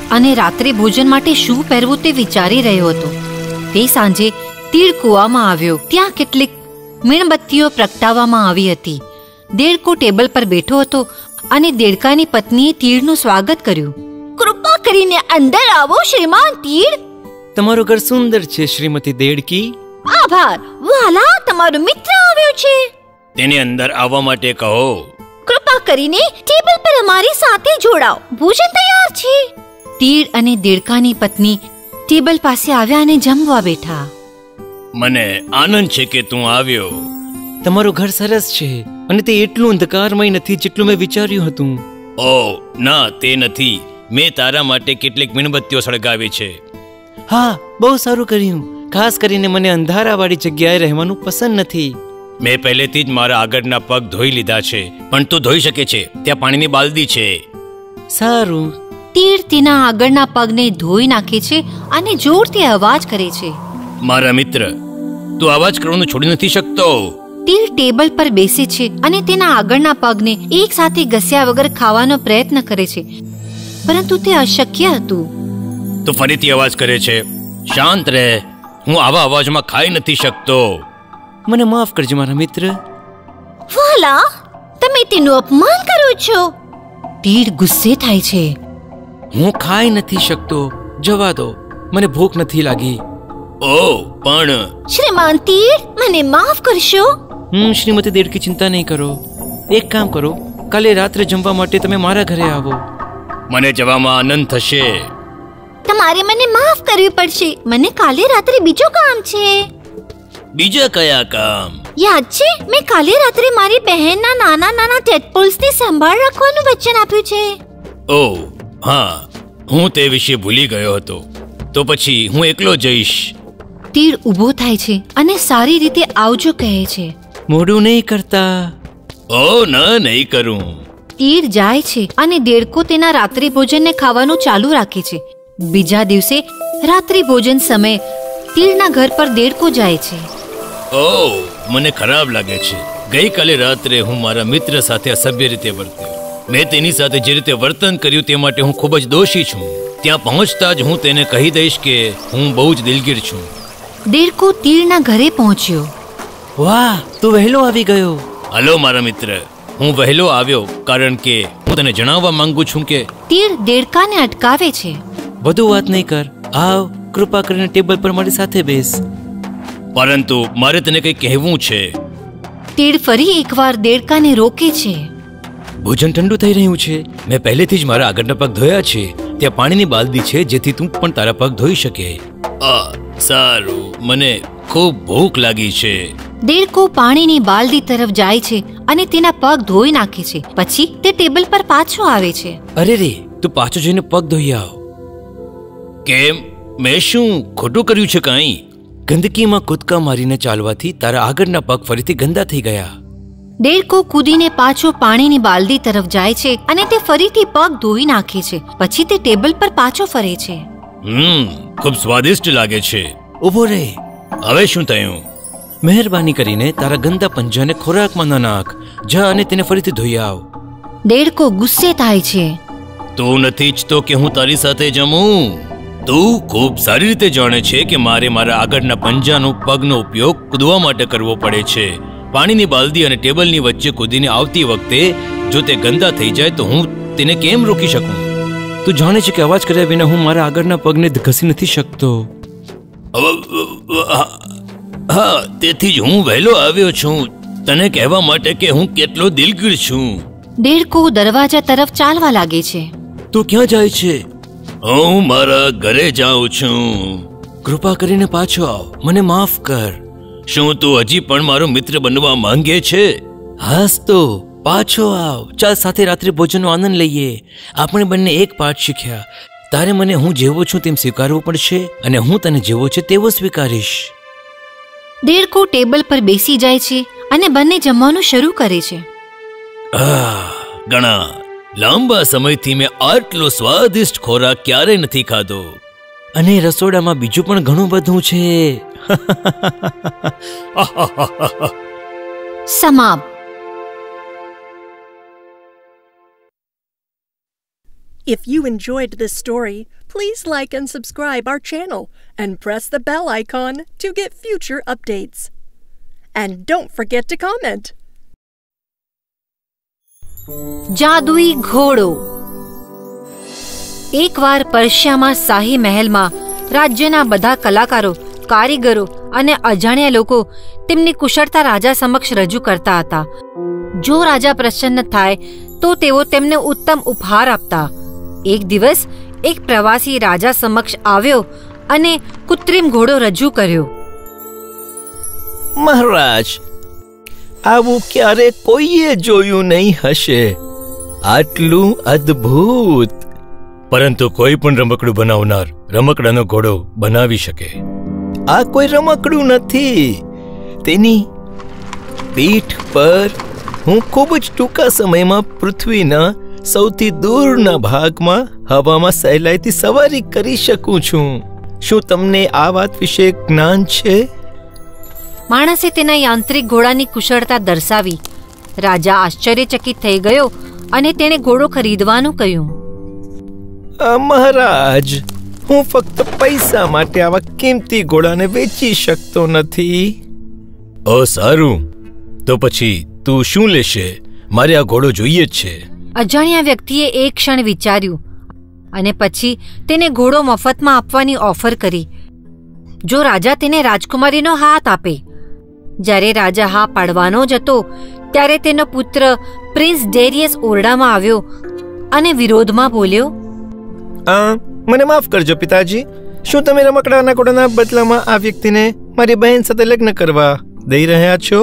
અને રાત્રે ભોજન માટે શું પહેરવું તે વિચારી રહ્યો હતો. તે સાંજે તીડ કૂવામાં આવ્યો. ત્યાં કેટલીક મીણબત્તીઓ પ્રગટાવવામાં આવી હતી. દેડકો ટેબલ પર બેઠો હતો અને દેડકાની પત્નીએ તીડનું સ્વાગત કર્યું. કૃપા કરીને અંદર આવો શ્રીમાન તીડ. તમારું ઘર સુંદર છે શ્રીમતી દેડકી. આભાર વાલા, તમારો મિત્ર આવ્યો છે. તેને અંદર આવવા માટે કહો. કૃપા કરીને ટેબલ પર અમારી સાથે જોડાઓ. ભોજન તૈયાર છે. તીડ અને દેડકાની પત્ની ટેબલ પાસે આવ્યા અને જમવા બેઠા. મને આનંદ છે કે તું આવ્યો. તમારું ઘર સરસ છે અને તે એટલું અંધકારમય નથી જેટલું મેં વિચાર્યું હતું. ઓ ના, તે નથી. મેં તારા માટે કેટલીક મીણબત્તીઓ સળગાવી છે. હા, બહુ સારું કર્યું. ખાસ કરીને મને અંધારાવાળી જગ્યાએ રહેવાનું પસંદ નથી. મેં પહેલેથી જ મારા આગળના પગ ધોઈ લીધા છે, પણ તું ધોઈ શકે છે. ત્યાં પાણીની બાલદી છે. સારું. તીડ તેના આગળના પગને ધોઈ નાખે છે અને જોરથી અવાજ કરે છે. મારા મિત્ર, તું અવાજ કરવાનું છોડી નથી શકતો. તીડ ટેબલ પર બેસે છે અને તેના આગળના પગને એક સાથે ઘસ્યા વગર ખાવાનો પ્રયત્ન કરે છે, પરંતુ તે અશક્ય હતું. તું ફરીથી અવાજ કરે છે. શાંત રહે. હું આવા અવાજમાં ખાઈ નથી શકતો. મને માફ કરજો મારા મિત્ર. વાલા, તમે તેનું અપમાન કરો છો. તીડ ગુસ્સે થાય છે. હું ખાઈ નથી શકતો. જવા દો, મને ભૂખ નથી લાગી. ઓ પણ શ્રીમાન તીડ, મને માફ કરશો. શ્રીમતી દેડકી, ચિંતા નહીં કરો. એક કામ કરો, કાલે રાત્રે જમવા માટે તમે મારા ઘરે આવો. મને જવામાં આનંદ થશે. તમારે મને માફ કરવી પડશે. મને કાલે રાત્રે બીજું કામ છે. બીજા કયા કામ? યાદ છે, મેં કાલે રાત્રે મારી બહેનના નાના નાના ટેડપોલ્સની સંભાળ રાખવાનું વચન આપ્યું છે. ઓ હા, હું તે વિશે ભૂલી ગયો હતો. તો પછી હું એકલો જઈશ. તીડ ઊભો થાય છે અને સારી રીતે આવજો કહે છે. મોડું નહીં કરતા. ઓ ના, નહીં કરું. તીડ જાય છે અને દેડકો તેના રાત્રિ ભોજનને ખાવાનું ચાલુ રાખે છે. બીજા દિવસે રાત્રિ ભોજન સમયે તીડના ઘર પર દેડકો જાય છે. ઓ, મને ખરાબ લાગે છે. ગઈકાલે રાત્રે હું મારા મિત્ર સાથે અસભ્ય રીતે વર્ત્યો. મેં તેની સાથે જે રીતે વર્તન કર્યું તે માટે હું ખૂબ જ દોષી છું. ત્યાં પહોંચતા જ હું તેને કહી દઈશ કે હું બહુ જ દિલગીર છું. દેડકો તીડના ઘરે પહોંચ્યો. વાહ, તું વહેલો આવી ગયો. હલો મારા મિત્ર, હું વહેલો આવ્યો કારણ કે હું તને જણાવવા માંગુ છું કે તીડ દેડકાને અટકાવે છે. વધુ વાત નહીં કર. આવ, કૃપા કરીને ટેબલ પર મારી સાથે બેસ. પરંતુ મારે તને કંઈ કહેવું છે. તીડ ફરી એકવાર દેડકાને રોકે છે. ભોજન ઠંડુ થઈ રહ્યું છે. મેં પહેલેથી જ મારા આગળના પગ ધોયા છે. ત્યાં પાણીની બાલદી છે જેથી તું પણ તારા પગ ધોઈ શકે. સારું, મને ખૂબ ભૂખ લાગી છે. દેડકો પાણીની બાલદી તરફ જાય છે અને તેના પગ ધોઈ નાખે છે. પછી તે ટેબલ પર પાછો આવે છે. અરે રે, તું પાછો જઈને પગ ધોઈ આવ. કેમ? મેં શું ખોટું કર્યું છે? કાંઈ? ગંદકીમાં કૂદકા મારીને ચાલવાથી તારા આગળના પગ ફરીથી ગંદા થઈ ગયા. દેડકો કૂદીને પાછો પાણીની બાલદી તરફ જાય છે અને તે ફરીથી પગ ધોઈ નાખે છે. પછી તે ટેબલ પર પાછો ફરે છે. ખૂબ સ્વાદિષ્ટ લાગે છે. ઉભો રહે. હવે શું થયું? મહેરબાની કરીને તારા ગંદા પંજાને ખોરાકમાં ન નાખ. જા અને તેને ફરીથી ધોઈ આવ. દેડકો ગુસ્સે થાય છે. તું નથી ઈચ્છતો કે હું તારી સાથે જમું? તું ખૂબ સારી રીતે જાણે છે કે મારે મારા આગળના પંજાનો પગનો ઉપયોગ કૂદવા માટે કરવો પડે છે. પાણીની બાલદી અને ટેબલની વચ્ચે કૂદીને આવતી વખતે જો તે ગંદા થઈ જાય તો હું તેને કેમ રોકી શકું? તું જાણે છે કે અવાજ કર્યા વિના હું મારા આગળના પગને ઘસી નથી શકતો. હા, તેથી જ હું વહેલો આવ્યો છું તને કહેવા માટે કે હું કેટલો દિલગીર છું. દેડકો દરવાજા તરફ ચાલવા લાગે છે. તું ક્યાં જાય છે? હું મારા ઘરે જાઉં છું. કૃપા કરીને પાછો આવ. મને માફ કર. શું તું હજી પણ મારો મિત્ર બનવા માંગે છે? હાસ તો પાછો આવ. ચાલ સાથે રાત્રિ ભોજનનો આનંદ લઈએ. આપણે બંને એક પાઠ શીખ્યા. તારે મને હું જેવો છું તેમ સ્વીકારવું પડશે અને હું તને જેવો છે તેવો સ્વીકારીશ. દેડકો ટેબલ પર બેસી જાય છે અને બંને જમવાનું શરૂ કરે છે. ઘણા લાંબા સમયથી મેં આટલો સ્વાદિષ્ટ ખોરાક ક્યારેય નથી ખાધો. અને રસોડામાં બીજું પણ ઘણું બધું છે. સમાપ્ત. If you enjoyed this story, please like and subscribe our channel and press the bell icon to get future updates. And don't forget to comment. જાદુઈ ઘોડો. એકવાર પર્શિયામાં શાહી મહેલમાં રાજ્યના બધા કલાકારો, કારીગરો અને અજાણ્યા લોકો તેમની કુશળતા રાજા સમક્ષ રજૂ કરતા હતા. જો રાજા પ્રસન્ન થાય તો તેઓ તેમને ઉત્તમ ઉપહાર આપતા. એક દિવસ એક પ્રવાસી રાજા સમક્ષ આવ્યો અને કૃત્રિમ ઘોડો રજૂ કર્યો. મહારાજ, આવું ક્યારે કોઈએ જોયું નહીં હશે. આટલું અદ્ભુત. પરંતુ કોઈ પણ રમકડું બનાવનાર રમકડાનો ઘોડો બનાવી શકે. આ કોઈ રમકડું નથી. તેની પીઠ પર હું ખૂબ જ ટૂંકા સમયમાં પૃથ્વીના સૌથી દૂરના ભાગમાં હવામાં સહેલાઈથી સવારી કરી શકું છું. શું તમને આ વાત વિશે જ્ઞાન છે? માણસે તેના યાંત્રિક ઘોડાની કુશળતા દર્શાવી. રાજા આશ્ચર્યચકિત થઈ ગયો અને તેણે ઘોડો ખરીદવાનું કહ્યું. મહારાજ, હું ફક્ત પૈસા માટે આવા કિંમતી ઘોડાને વેચી શકતો નથી. ઓ સારું, તો પછી તું શું લેશે? મારે આ ઘોડો જોઈએ જ છે. અજાણ્યા વ્યક્તિએ એક ક્ષણ વિચાર્યું અને પછી તેને ઘોડો મફતમાં આપવાની ઓફર કરી, જો રાજા તેને રાજકુમારીનો હાથ આપે. જ્યારે રાજા હા પાડવાનો જ હતો ત્યારે તેનો પુત્ર પ્રિન્સ ડેરિયસ ઓરડામાં આવ્યો અને વિરોધમાં બોલ્યો. મને માફ કરજો પિતાજી, શું તમે રમકડાના ઘોડાના બદલામાં આ વ્યક્તિને મારી બહેન સાથે લગ્ન કરવા દઈ રહ્યા છો?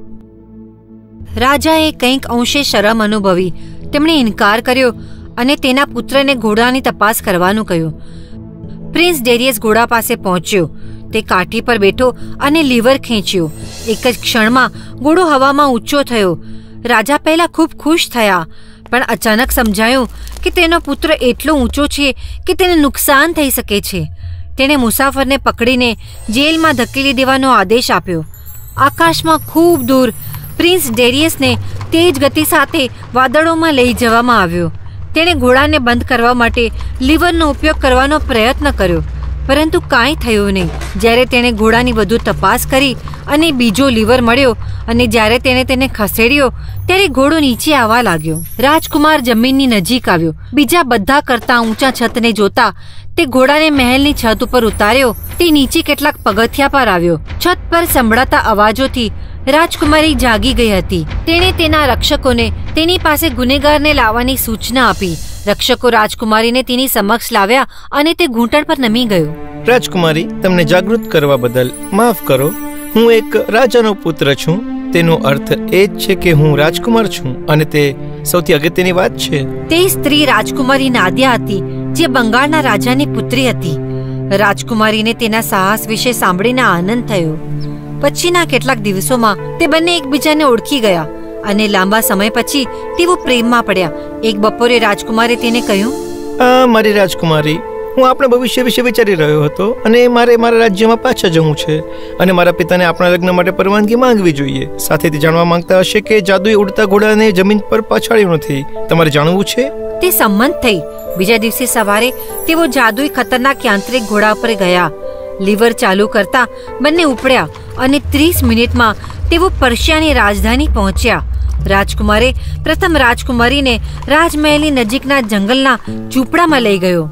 રાજાએ કંઈક અંશે શરમ અનુભવી તેમણે ઇનકાર કર્યો અને તેના પુત્રને ઘોડાની તપાસ કરવાનું કહ્યું. પ્રિન્સ ડેરિયસ ઘોડા પાસે પહોંચ્યો. તે કાઠી પર બેઠો અને લીવર ખેંચ્યો. એક જ ક્ષણમાં ઘોડો હવામાં ઊંચો થયો. રાજા પહેલા ખૂબ ખુશ થયા, પણ અચાનક સમજાયું કે તેનો પુત્ર એટલો ઊંચો છે કે તેને નુકસાન થઈ શકે છે. તેણે મુસાફરને પકડીને જેલમાં ધકેલી દેવાનો આદેશ આપ્યો. આકાશમાં ખૂબ દૂર પ્રિન્સ ડેરિયસને તેજ ગતિ સાથે વાદળોમાં લઈ જવામાં આવ્યો. તેણે ઘોડાને બંધ કરવા માટે લીવરનો ઉપયોગ કરવાનો પ્રયત્ન કર્યો, પરંતુ કાંઈ થયું નહીં. જ્યારે તેણે ઘોડાની વધુ તપાસ કરી અને બીજો લીવર મળ્યો અને જ્યારે તેણે તેને ખસેડ્યો ત્યારે ઘોડો નીચે આવવા લાગ્યો. રાજકુમાર જમીનની નજીક આવ્યો. બીજા બધા કરતા ઊંચા છતને જોતા તે ઘોડાને મહેલની છત ઉપર ઉતાર્યો. તે નીચે કેટલાક પગથિયા પર આવ્યો. છત પર સંભળાતા અવાજોથી રાજકુમારી જાગી ગઈ હતી. તેણે તેના રક્ષકોને તેની પાસે ગુનેગારને લાવવાની સૂચના આપી. રક્ષકો રાજકુમારીને તેની સમક્ષ લાવ્યા અને તે ઘૂંટણ પર નમી ગયો. રાજકુમારી, તમને જાગૃત કરવા બદલ માફ કરો. હું એક રાજાનો પુત્ર છું. તેનો અર્થ એ જ છે કે હું રાજકુમાર છું અને તે સૌથી અગત્યની વાત છે. તે સ્ત્રી રાજકુમારી નાદિયા હતી, જે બંગાળના રાજાની પુત્રી હતી. રાજકુમારીને તેના સાહસ વિશે સાંભળીને આનંદ થયો. પછીના કેટલાક દિવસોમાં તે બંને એકબીજાને ઓળખી ગયા અને લાંબા સમય પછી તેઓ પ્રેમમાં પડ્યા. એક બપોરે રાજકુમારે તેને કહ્યું, મારી રાજકુમારી, હું આપણા ભવિષ્ય વિશે વિચારી રહ્યો હતો અને મારે મારા રાજ્યમાં પાછા જવું છે અને મારા પિતાને આપણા લગ્ન માટે પરવાનગી માંગવી જોઈએ. સાથે તે જાણવા માંગતા હશે કે જાદુઈ ઉડતા ઘોડાને જમીન પર પછાડ્યો નથી. તમારે જાણવું છે? તે સંમત થઈ. બીજા દિવસે સવારે તેઓ જાદુઈ ખતરનાક યાંત્રિક ઘોડા પર ગયા. લીવર ચાલુ કરતા બંને ઉપડ્યા અને 30 મિનિટમાં તેઓ પર્શિયાની રાજધાની પહોંચ્યા. રાજકુમારે પ્રથમ રાજકુમારીને રાજમહેલની નજીકના જંગલના ઝૂંપડામાં લઈ ગયો.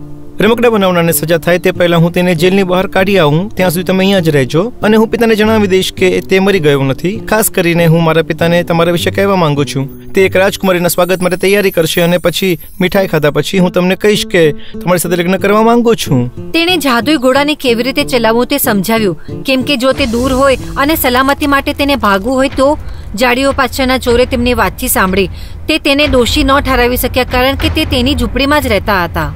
રમકડા બનાવનારને સજા થાય તે પહેલા હું તેને જેલની બહાર કાઢી આવું, ત્યાં સુધી તમે અહીંયા જ રહેજો અને હું પિતાને જણાવી દઈશ કે તે મરી ગયો નથી. ખાસ કરીને હું મારા પિતાને તમારા વિશે કહેવા માંગુ છું. તે એક રાજકુમારીના સ્વાગત માટે તૈયારી કરશે અને પછી મીઠાઈ ખાધા પછી હું તમને કહીશ કે તમારી સાથે લગ્ન કરવા માંગુ છું. તેણે જાદુઈ ઘોડાને કેવી રીતે ચલાવવું તે સમજાવ્યું, કેમ કે જો તે દૂર હોય અને સલામતી માટે તેને ભાગવું હોય તો. જાડીઓ પાછળના ચોરે તેમની વાતચીત સાંભળી. તે તેને દોષી ન ઠરાવી શક્યા કારણ કે તે તેની ઝૂંપડીમાં જ રહેતા હતા.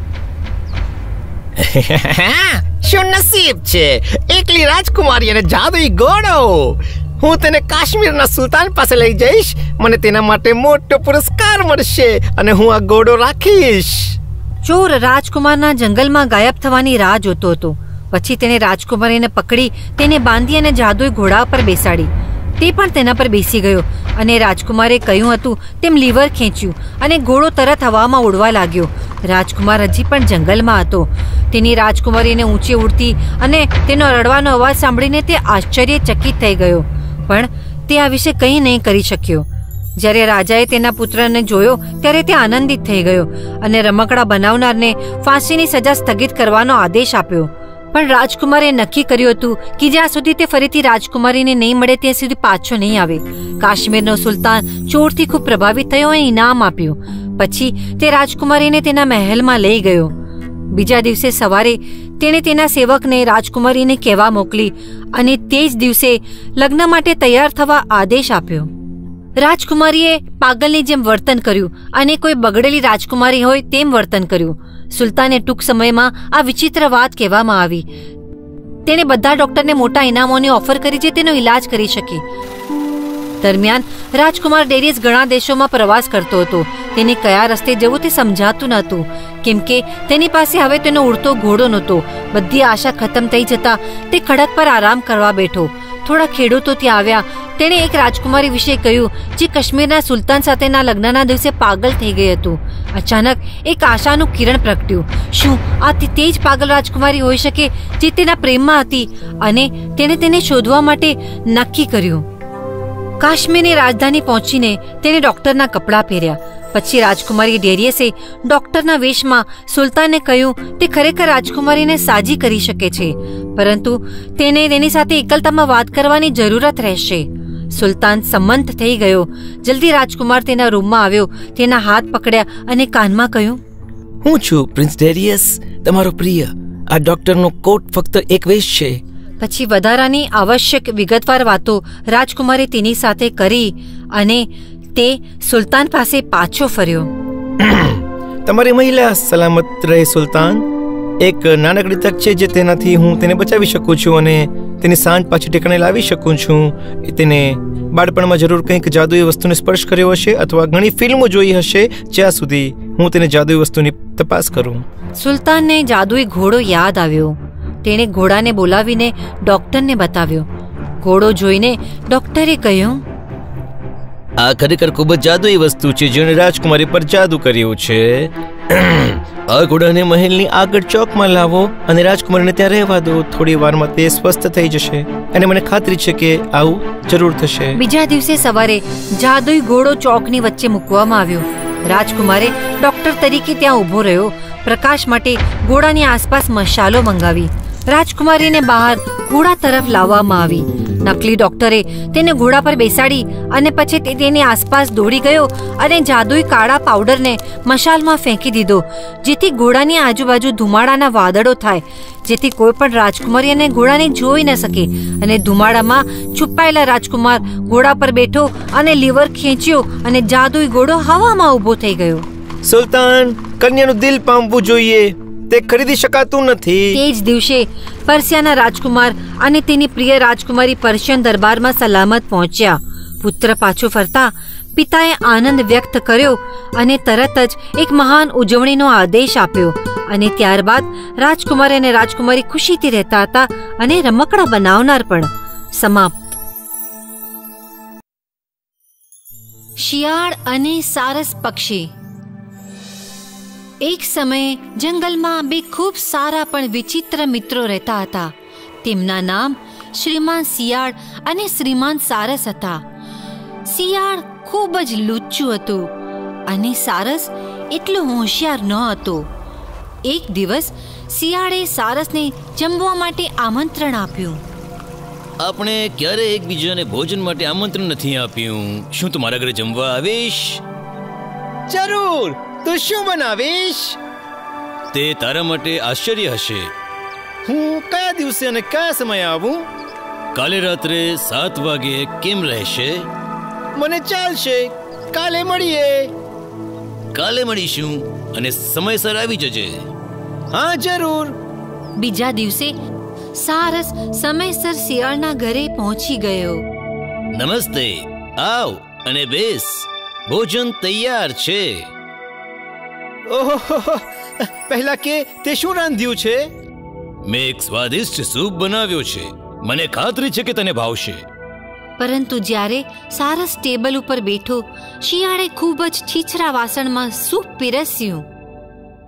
શું નસીબ છે! એકલી રાજકુમારી અને જાદુઈ ઘોડો! હું તેને કાશ્મીરના સુલતાન પાસે લઈ જઈશ. મને તેના માટે મોટો પુરસ્કાર મળશે અને હું આ ઘોડો રાખીશ. ચોર રાજકુમારના જંગલમાં ગાયબ થવાની રાહ જોતો હતો. પછી તેણે રાજકુમારીને પકડી તેને બાંધી અને જાદુઈ ઘોડા પર બેસાડી. તે પણ તેના પર બેસી ગયો અને રાજકુમારે કહ્યું હતું તેમ લીવર ખેંચ્યું અને ઘોડો તરત હવામાં ઉડવા લાગ્યો. રાજકુમાર હજી પણ જંગલમાં હતો. તેની રાજકુમારીને ઊંચી ઉડતી અને તેનો રડવાનો અવાજ સાંભળીને તે આશ્ચર્યચકિત થઈ ગયો, પણ તે આ વિશે કંઈ નહીં કરી શક્યો. જ્યારે રાજાએ તેના પુત્રને જોયો ત્યારે તે આનંદિત થઈ ગયો અને રમકડા બનાવનારને ફાંસીની સજા સ્થગિત કરવાનો આદેશ આપ્યો. પણ રાજકુમારે નક્કી કર્યું હતું કે જ્યાં સુધી તે ફરીથી રાજકુમારીને નહીં મળે ત્યાં સુધી પાછો નહીં આવે. કાશ્મીરનો સુલતાન ચોરથી ખૂબ પ્રભાવિત થયો અને ઇનામ આપ્યું. પછી તે રાજકુમારીને તેના મહેલમાં લઈ ગયો. બીજા દિવસે સવારે તેણે તેના સેવકને રાજકુમારીને કહેવા મોકલી અને તે જ દિવસે લગ્ન માટે તૈયાર થવા આદેશ આપ્યો. રાજકુમારીએ પાગલની જેમ વર્તન કર્યું અને કોઈ બગડેલી રાજકુમારી હોય તેમ વર્તન કર્યું. સુલતાને ટૂંક સમયમાં આ વિચિત્ર વાત કહેવામાં આવી. તેણે બધા ડોક્ટરને મોટા ઇનામોની ઓફર કરી જે તેનો ઇલાજ કરી શકે. દરમિયાન રાજકુમાર ડેરિયસ ઘણા દેશોમાં પ્રવાસ કરતો હતો. તેને કયા રસ્તે જવું તે સમજાતું નહોતું, કેમ કે તેની પાસે હવે તેનો ઉડતો ઘોડો નહોતો. બધી આશા ખતમ થઈ જતા તે ખડક પર આરામ કરવા બેઠો. થોડા ખેડૂતો ત્યાં આવ્યા. તેણે એક રાજકુમારી વિશે કહ્યું જે કાશ્મીરના સુલતાન સાથેના લગ્નના દિવસે પાગલ થઈ ગઈ હતું. અચાનક એક આશાનું કિરણ પ્રગટ્યું. શું આ તે જ પાગલ રાજકુમારી હોઈ શકે જે તેના પ્રેમમાં હતી? અને તેણે તેને શોધવા માટે નક્કી કર્યું. કાશ્મીરની રાજધાની પહોંચીને તેણે ડોક્ટરના કપડાં પહેર્યા. પછી રાજકુમારી ડેરિયસે ડોક્ટરના વેશમાં સુલતાનને કહ્યું તે ખરેખર રાજકુમારીને સાજી કરી શકે છે, પરંતુ તેને તેની સાથે એકલતામાં વાત કરવાની જરૂરત રહેશે. સુલતાન સંમત થઈ ગયો. જલ્દી રાજકુમાર તેના રૂમમાં આવ્યો, તેના હાથ પકડ્યા અને કાનમાં કહ્યું, હું છું પ્રિન્સ ડેરિયસ, તમારો પ્રિય. આ ડોક્ટરનો કોટ ફક્ત એક વેશ છે. પછી વધારાની આવશ્યક વિગતવાર વાતો રાજકુમારે તેની સાથે કરી અને તે સુલતાન પાસે પાછો ફર્યો. તમારી મહિલા સલામત રહે સુલતાન. એક નાનકડી તક છે જે તેનાથી હું તેને બચાવી શકું છું અને તેની સાંજ પાછી ઠેકાણે લાવી શકું છું. તેને બાળપણમાં જરૂર કંઈક જાદુઈ વસ્તુને સ્પર્શ કર્યો હશે અથવા ઘણી ફિલ્મો જોઈ હશે. જ્યાં સુધી હું તેને જાદુઈ વસ્તુની તપાસ કરું. સુલતાનને જાદુઈ ઘોડો યાદ આવ્યો. તેણે ઘોડાને બોલાવીને ડોક્ટરને બતાવ્યો. ઘોડો જોઈને ડોક્ટરે કહ્યું, આ ખરેખર ખૂબ જ જાદુઈ વસ્તુ છે જેણે રાજકુમારી પર જાદુ કર્યું છે. આ ઘોડાને મહેલની આગળ ચોકમાં લાવો અને રાજકુમારીને ત્યાં રહેવા દો. થોડી વારમાં તે સ્વસ્થ થઈ જશે અને મને ખાતરી છે કે આવું જરૂર થશે. બીજા દિવસે સવારે જાદુઈ ઘોડો ચોકની વચ્ચે મૂકવામાં આવ્યો. રાજકુમારે ડોક્ટર તરીકે ત્યાં ઊભો રહ્યો. પ્રકાશ માટે ઘોડાની આસપાસ મશાલો મંગાવી. રાજકુમારીને બહાર ઘોડા તરફ લાવવામાં આવી. નકલી ડોક્ટરે તેને ઘોડા પર બેસાડી અને પછી તે તેની આસપાસ દોડી ગયો અને જાદુઈ કાળા પાવડરને મશાલમાં ફેંકી દીધો, જેથી ઘોડાની આજુબાજુ ધુમાડાના વાદળો થાય, જેથી કોઈ પણ રાજકુમારી અને ઘોડાને જોઈ ન શકે. અને ધુમાડામાં છુપાયેલા રાજકુમાર ઘોડા પર બેઠો અને લીવર ખેંચ્યો અને જાદુઈ ઘોડો હવામાં ઊભો થઈ ગયો. સુલતાન, કન્યાનું દિલ પામવું જોઈએ. તે ખરીદી શકાતું નથી. તે જ દિવસે પર્શિયાના રાજકુમાર અને તેની પ્રિય રાજકુમારી પર્શિયન દરબારમાં સલામત પહોંચ્યા. પુત્ર પાછો ફરતા પિતાએ આનંદ વ્યક્ત કર્યો અને તરત જ એક મહાન ઉજવણીનો આદેશ આપ્યો. અને ત્યારબાદ રાજકુમાર અને રાજકુમારી ખુશીથી રહેતા હતા અને રમકડા બનાવનાર પણ. સમાપ્ત. શિયાળ અને સારસ પક્ષી. એક સમયે જંગલમાં બે ખૂબ સારા પણ વિચિત્ર મિત્રો રહેતા હતા. તેમના નામ શ્રીમાન શિયાળ અને શ્રીમાન સારસ હતા. શિયાળ ખૂબ જ લુચ્ચું હતું અને સારસ એટલો હોશિયાર ન હતો. એક દિવસ શિયાળે સારસને જમવા માટે આમંત્રણ આપ્યું. આપણે ક્યારે એકબીજાને ભોજન માટે આમંત્રણ નથી આપ્યું. શું તું મારા ઘરે જમવા આવીશ? જરૂર. તું શું બનાવીશ? તે તારા માટે આશ્ચર્ય હશે. હું કયા દિવસે અને કયા સમયે આવું? કાલે રાત્રે 7 વાગે કેમ રહેશે? મને ચાલશે. કાલે મળીએ. કાલે મળીશું અને સમયસર આવી જજે. હા, જરૂર. બીજા દિવસે સારસ સમયસર શિયાળના ઘરે પહોંચી ગયો. નમસ્તે, આવ અને બેસ. ભોજન તૈયાર છે. ઓહો, પહેલા કે તે શું રાંધ્યું છે? મેં એક સ્વાદિષ્ટ સૂપ બનાવ્યો છે. મને ખાતરી છે કે તને ભાવશે. પરંતુ જ્યારે સારસ ટેબલ ઉપર બેઠો, શિયાળે ખૂબ જ છીછરા વાસણમાં સૂપ પીરસ્યું.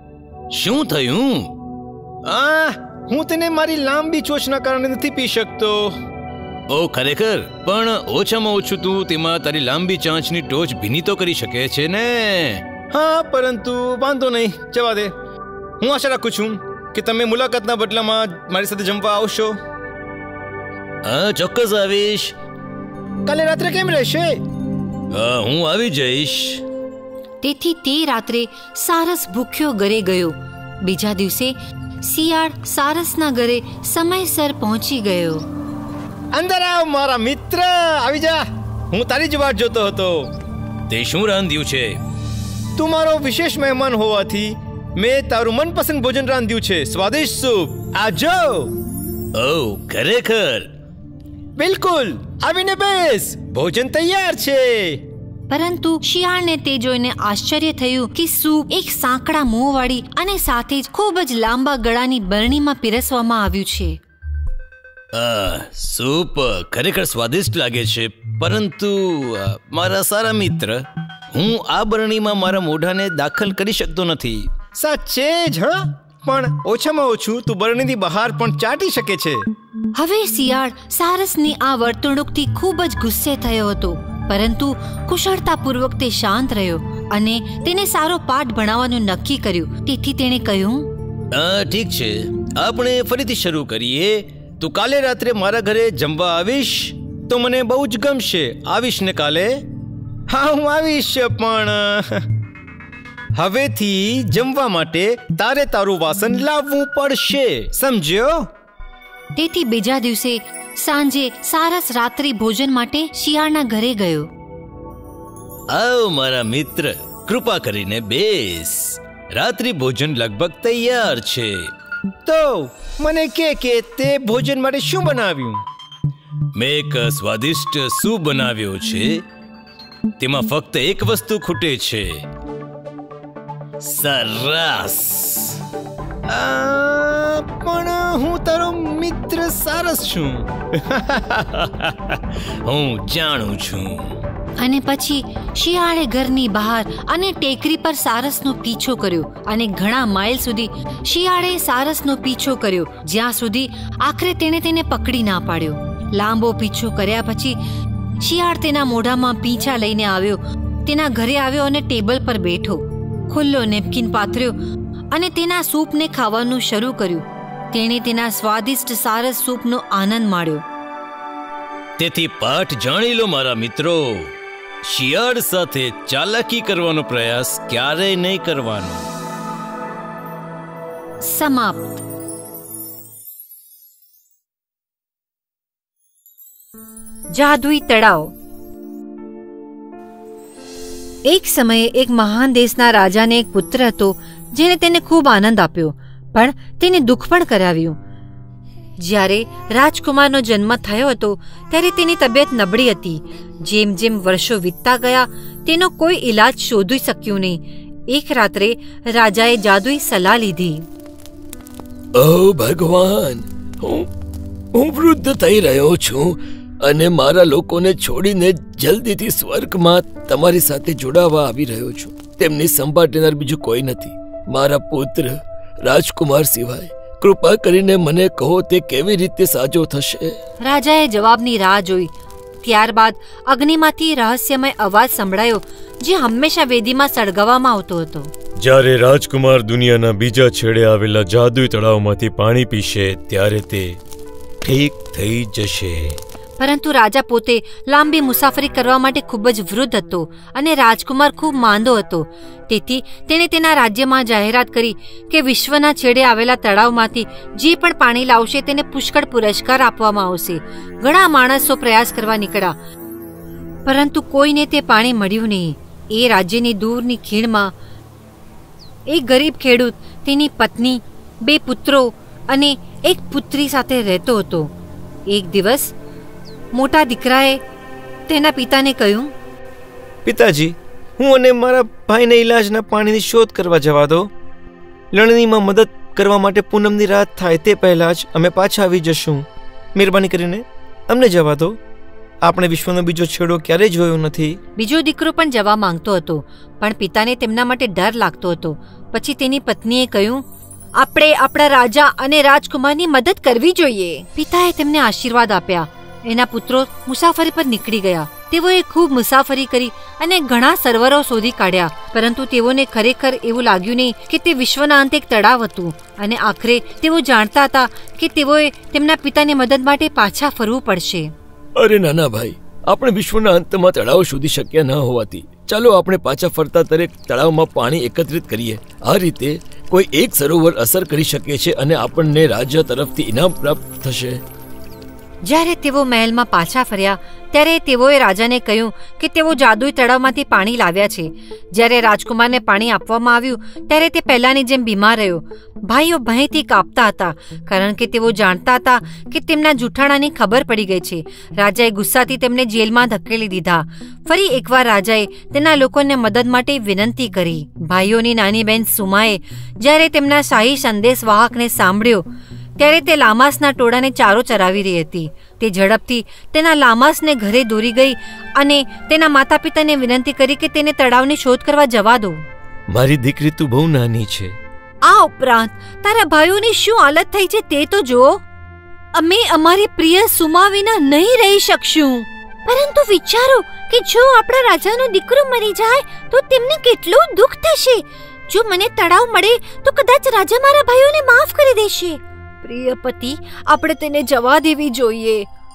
શું થયું? હું તેને મારી લાંબી ચોચના કારણે નથી પી શકતો. ઓ ખરેખર? પણ ઓછામાં ઓછું તું તેમાં તારી લાંબી ચાંચની ટોચ ભીની તો કરી શકે છે ને? હા, પરંતુ વાંધો નહીં, જવા દે. હું આશા રાખું છું કે તમે મુલાકાતના બદલામાં મારી સાથે જમવા આવશો. હા, ચોક્કસ આવીશ. કાલે રાત્રે કેમ રહેશે? હા, હું આવી જઈશ. તેથી તે રાત્રે સારસ ભૂખ્યો ઘરે ગયો. બીજા દિવસે શિયાળ સારસના ઘરે સમયસર પહોંચી ગયો. અંદર આવ મારા મિત્ર, આવી જા. હું તારી જ વાટ જોતો હતો. તે શું રાંધ્યું છે? તું મારો વિશેષ મહેમાન હોવાથી મેં તારું મનપસંદ ભોજન રાંધ્યું છે, સ્વાદિષ્ટ સૂપ. આજો. ઓ ખરેખર? બિલકુલ, આવીને બેસ, ભોજન તૈયાર છે. પરંતુ શિયાળને તે જોઈને આશ્ચર્ય થયું કે સૂપ એક સાંકડા મોંવાળી અને સાથે જ ખૂબ જ લાંબા ગળાની બરણીમાં પીરસવામાં આવ્યું છે. સૂપ ખરેખર સ્વાદિષ્ટ લાગે છે, પરંતુ મારા સારા મિત્ર, હું આ બરણીમાં મારા મોઢાને દાખલ કરી શકતો નથી. સાચે જ? હા, પણ ઓછામાં ઓછું તું બરણીની બહાર પણ ચાટી શકે છે. હવે શિયાળ સારસની આ વર્તણૂકથી ખૂબ જ ગુસ્સે થયો હતો, પરંતુ કુશળતાપૂર્વક તે શાંત રહ્યો અને તેને સારો પાઠ ભણાવવાનું નક્કી કર્યું. તેથી તેણે કહ્યું, ઠીક છે, આપણે ફરીથી શરૂ કરીએ. તું કાલે રાત્રે મારા ઘરે જમવા આવીશ તો મને બહુ જ ગમશે. આવીશ ને કાલે? હા, હું આવીશ, પણ હવેથી જમવા માટે તારે તારું વાસણ લાવવું પડશે, સમજ્યો? તેથી બીજા દિવસે સાંજે સારસ રાત્રિ ભોજન માટે શિયાળના ઘરે ગયો. આવ મારા મિત્ર, કૃપા કરીને બેસ. રાત્રિ ભોજન લગભગ તૈયાર છે. તો મને કે તે ભોજન માટે શું બનાવ્યું? મેં એક સ્વાદિષ્ટ સૂપ બનાવ્યો છે. તેમાં ફક્ત એક વસ્તુ ખૂટે છે. સરસ. પણ હું તારો મિત્ર સારસ છું. હું જાણું છું. અને પછી શિયાળે ઘરની બહાર અને ટેકરી પર સારસનો પીછો કર્યો અને ઘણા માઇલ સુધી શિયાળે સારસનો પીછો કર્યો, જ્યાં સુધી આખરે તેણે તેને પકડી ના પાડ્યો. લાંબો પીછો કર્યા પછી શિયાળ તેના મોઢામાં પીંછા લઈને આવ્યો. તેના ઘરે આવ્યો અને ટેબલ પર બેઠો, ખુલ્લો નેપકિન પાથર્યો અને તેના સૂપને ખાવાનું શરૂ કર્યું. તેણે તેના સ્વાદિષ્ટ સારસ સૂપનો આનંદ માણ્યો. તેથી પાઠ જાણી લો મારા મિત્રો, શિયાળ સાથે ચાલાકી કરવાનો પ્રયાસ ક્યારેય નહીં કરવાનો. સમાપ્ત. જાદુઈ તળાવ. એક સમયે એક મહાન દેશના રાજાને એક પુત્ર હતો જેને તેને ખૂબ આનંદ આપ્યો, પણ તેને દુઃખ પણ કરાવ્યું. જ્યારે રાજકુમારનો જન્મ થયો હતો ત્યારે તેની તબિયત નબળી હતી. જેમ જેમ વર્ષો વીતતા ગયા તેનો કોઈ ઈલાજ શોધી શક્યું નહીં. એક રાત્રે રાજાએ જાદુઈ સલાહ લીધી. ઓ ભગવાન, હું વૃદ્ધ થઈ રહ્યો છું અને મારા લોકોને છોડીને જલ્દીથી સ્વર્ગમાં તમારી સાથે જોડાવા આવી રહ્યો છું. તેમની સંભાળ લેનાર બીજું કોઈ નથી મારા પુત્ર રાજકુમાર સિવાય. કૃપા કરીને મને કહો તે કેવી રીતે સાજો થશે? રાજાએ જવાબની રાહ જોઈ. ત્યારબાદ અગ્નિમાંથી રહસ્યમય અવાજ સંભળાયો જે હંમેશા વેદીમાં સળગાવવામાં આવતો હતો. જ્યારે રાજકુમાર દુનિયાના બીજા છેડે આવેલા જાદુઈ તળાવમાંથી પાણી પીશે ત્યારે તે ઠીક થઈ જશે. પરંતુ રાજા પોતે લાંબી મુસાફરી કરવા માટે ખૂબ જ વૃદ્ધ હતો અને રાજકુમાર ખૂબ માંદો હતો. તેથી તેણે તેના રાજ્યમાં જાહેરાત કરી કે વિશ્વના છેડે આવેલા તળાવમાંથી જે પણ પાણી લાવશે તેને પુષ્કળ પુરસ્કાર આપવામાં આવશે. ઘણા માણસો પ્રયાસ કરવા નીકળ્યા, પરંતુ કોઈને તે પાણી મળ્યું નહીં. એ રાજ્યની દૂરની ખીણમાં એક ગરીબ ખેડૂત તેની પત્ની, 2 પુત્રો અને એક પુત્રી સાથે રહેતો હતો. એક દિવસ મોટા દીકરાએ તેના પિતાને કહ્યું, પિતાજી, હું અને મારા ભાઈને ઈલાજના પાણીની શોધ કરવા જવા દો. લણણીમાં મદદ કરવા માટે પૂનમની રાત થાય તે પહેલા જ અમે પાછા આવી જશું. મહેરબાની કરીને અમને જવા દો. આપણે વિશ્વનો બીજો છેડો ક્યારે જોયો નથી. બીજો દીકરો પણ જવા માંગતો હતો, પણ પિતાને તેમના માટે ડર લાગતો હતો. પછી તેની પત્નીએ કહ્યું, આપણે આપણા રાજા અને રાજકુમારની મદદ કરવી જોઈએ. પિતાએ તેમને આશીર્વાદ આપ્યા. એના પુત્રો મુસાફરી પર નીકળી ગયા. તેઓએ ખૂબ મુસાફરી કરી અને ઘણા સરોવરો શોધી કાઢ્યા, પરંતુ તેઓને ખરેખર એવું લાગ્યું નહીં કે તે વિશ્વના અંતે એક તળાવ હતું. અને આખરે તેઓ જાણતા હતા કે તેઓએ તેમના પિતાની મદદ માટે પાછા ફરવું પડશે. અરે નાના ભાઈ, આપણે વિશ્વના અંતમાં તળાવ શોધી શક્યા ન હોવાથી ચાલો આપણે પાછા ફરતા દરેક તળાવમાં પાણી એકત્રિત કરીએ. આ રીતે કોઈ એક સરોવર અસર કરી શકે છે અને આપણને રાજ્ય તરફથી ઇનામ પ્રાપ્ત થશે. જ્યારે તેઓ મહેલમાં પાછા ફર્યા ત્યારે તેઓએ રાજાને કહ્યું કે તેઓ જાદુઈ તળાવમાંથી પાણી લાવ્યા છે. જ્યારે રાજકુમારને પાણી આપવામાં આવ્યું ત્યારે તે પહેલાની જેમ બીમાર રહ્યો. ભાઈઓ ભયથી કાપતા હતા, કારણ કે તેઓ જાણતા હતા કે તેમના જૂઠાણાની ખબર પડી ગઈ છે. રાજાએ ગુસ્સાથી તેમને જેલમાં ધકેલી દીધા. ફરી એકવાર રાજાએ તેના લોકોને મદદ માટે વિનંતી કરી. ભાઈઓની નાની બહેન સુમાએ જ્યારે તેમના શાહી સંદેશવાહકને સાંભળ્યો ત્યારે તે લામાસના ટોળાને ચારો ચરાવી રહી હતી. તે ઝડપથી તેના લામાસને ઘરે દોરી ગઈ અને તેના માતા પિતાને વિનંતી કરી કે તેને તળાવની શોધ કરવા જવા દો. મારી દીકરી તું બહુ નાની છે. આ ઉપરાંત તારા ભાઈઓની શું હાલત થઈ છે તે તો જુઓ. અમે અમારી પ્રિય સુમા વિના નહીં રહી શકશું. પરંતુ વિચારો કે જો આપણા રાજાનો દીકરો મરી જાય તો તેમને કેટલું દુઃખ થશે. જો મને તળાવ મળે તો કદાચ રાજા મારા ભાઈઓને માફ કરી દેશે. પ્રિય પતિ, આપણે તેને જવા દેવી જોઈએ.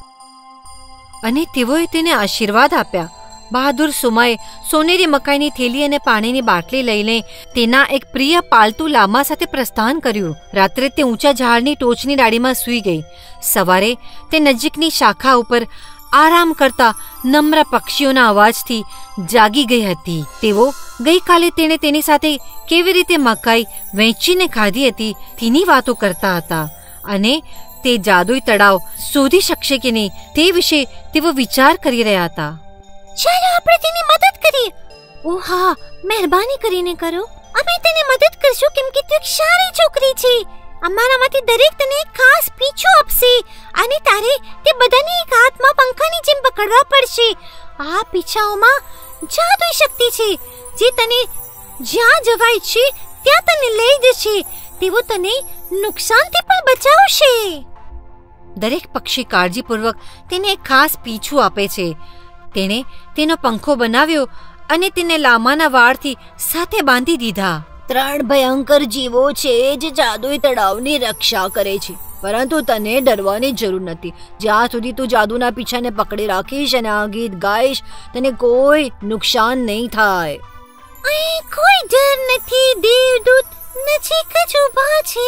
અને તેઓએ તેને આશીર્વાદ આપ્યા. બહાદુર સુમાએ સોનેરી મકાઈની થેલી અને પાણીની બાટલી લઈને તેના એક પ્રિય પાલતુ લામા સાથે પ્રસ્થાન કર્યું. રાત્રે તે ઊંચા ઝાડની ટોચની ડાળીમાં સૂઈ ગઈ. સવારે તે નજીકની શાખા ઉપર આરામ કરતા નમ્ર પક્ષીઓના અવાજથી જાગી ગઈ હતી. તેઓ ગઈકાલે તેણે તેની સાથે કેવી રીતે મકાઈ વહેંચીને ખાધી હતી તેની વાતો કરતા હતા અને તે જાદુઈ તળાવ શોધી શકશે કે નહીં તે વિશે તેઓ વિચાર કરી રહ્યા હતા. ચાલો આપણે તેની મદદ કરીએ. ઓ હા, મહેરબાની કરીને કરો. અમે તેને મદદ કરશું કેમ કે તું એક સારી છોકરી છે. અમારામાંથી દરેક તને એક ખાસ પીછો આપશે અને તારે તે બધાને એક હાથમાં પંખાની જેમ પકડવા પડશે. આ પીછાઓમાં જાદુઈ શક્તિ છે જે તને જ્યાં જવાય છે ત્યાં તને લઈ જશે. તેઓ તને નુકસાનથી પણ બચાવશે. દરેક પક્ષી કાળજીપૂર્વક તેને એક ખાસ પીછું આપે છે. તેણે તેનો પંખો બનાવ્યો અને તેને લામાના વાળથી સાથે બાંધી દીધા. 3 ભયંકર જીવો છે જે જાદુઈ તળાવની રક્ષા કરે છે, પરંતુ તને ડરવાની જરૂર નથી. જ્યાં સુધી તું જાદુના પીછાને પકડી રાખીશ અને આ ગીત ગાઈશ તને કોઈ નુકસાન નહીં થાય. અહીં કોઈ ડર નથી. દેવદૂત નજીક જ ઊભા છે.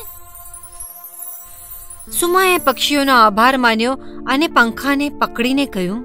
સુમાએ પક્ષીઓનો આભાર માન્યો અને પંખાને પકડીને કહ્યું,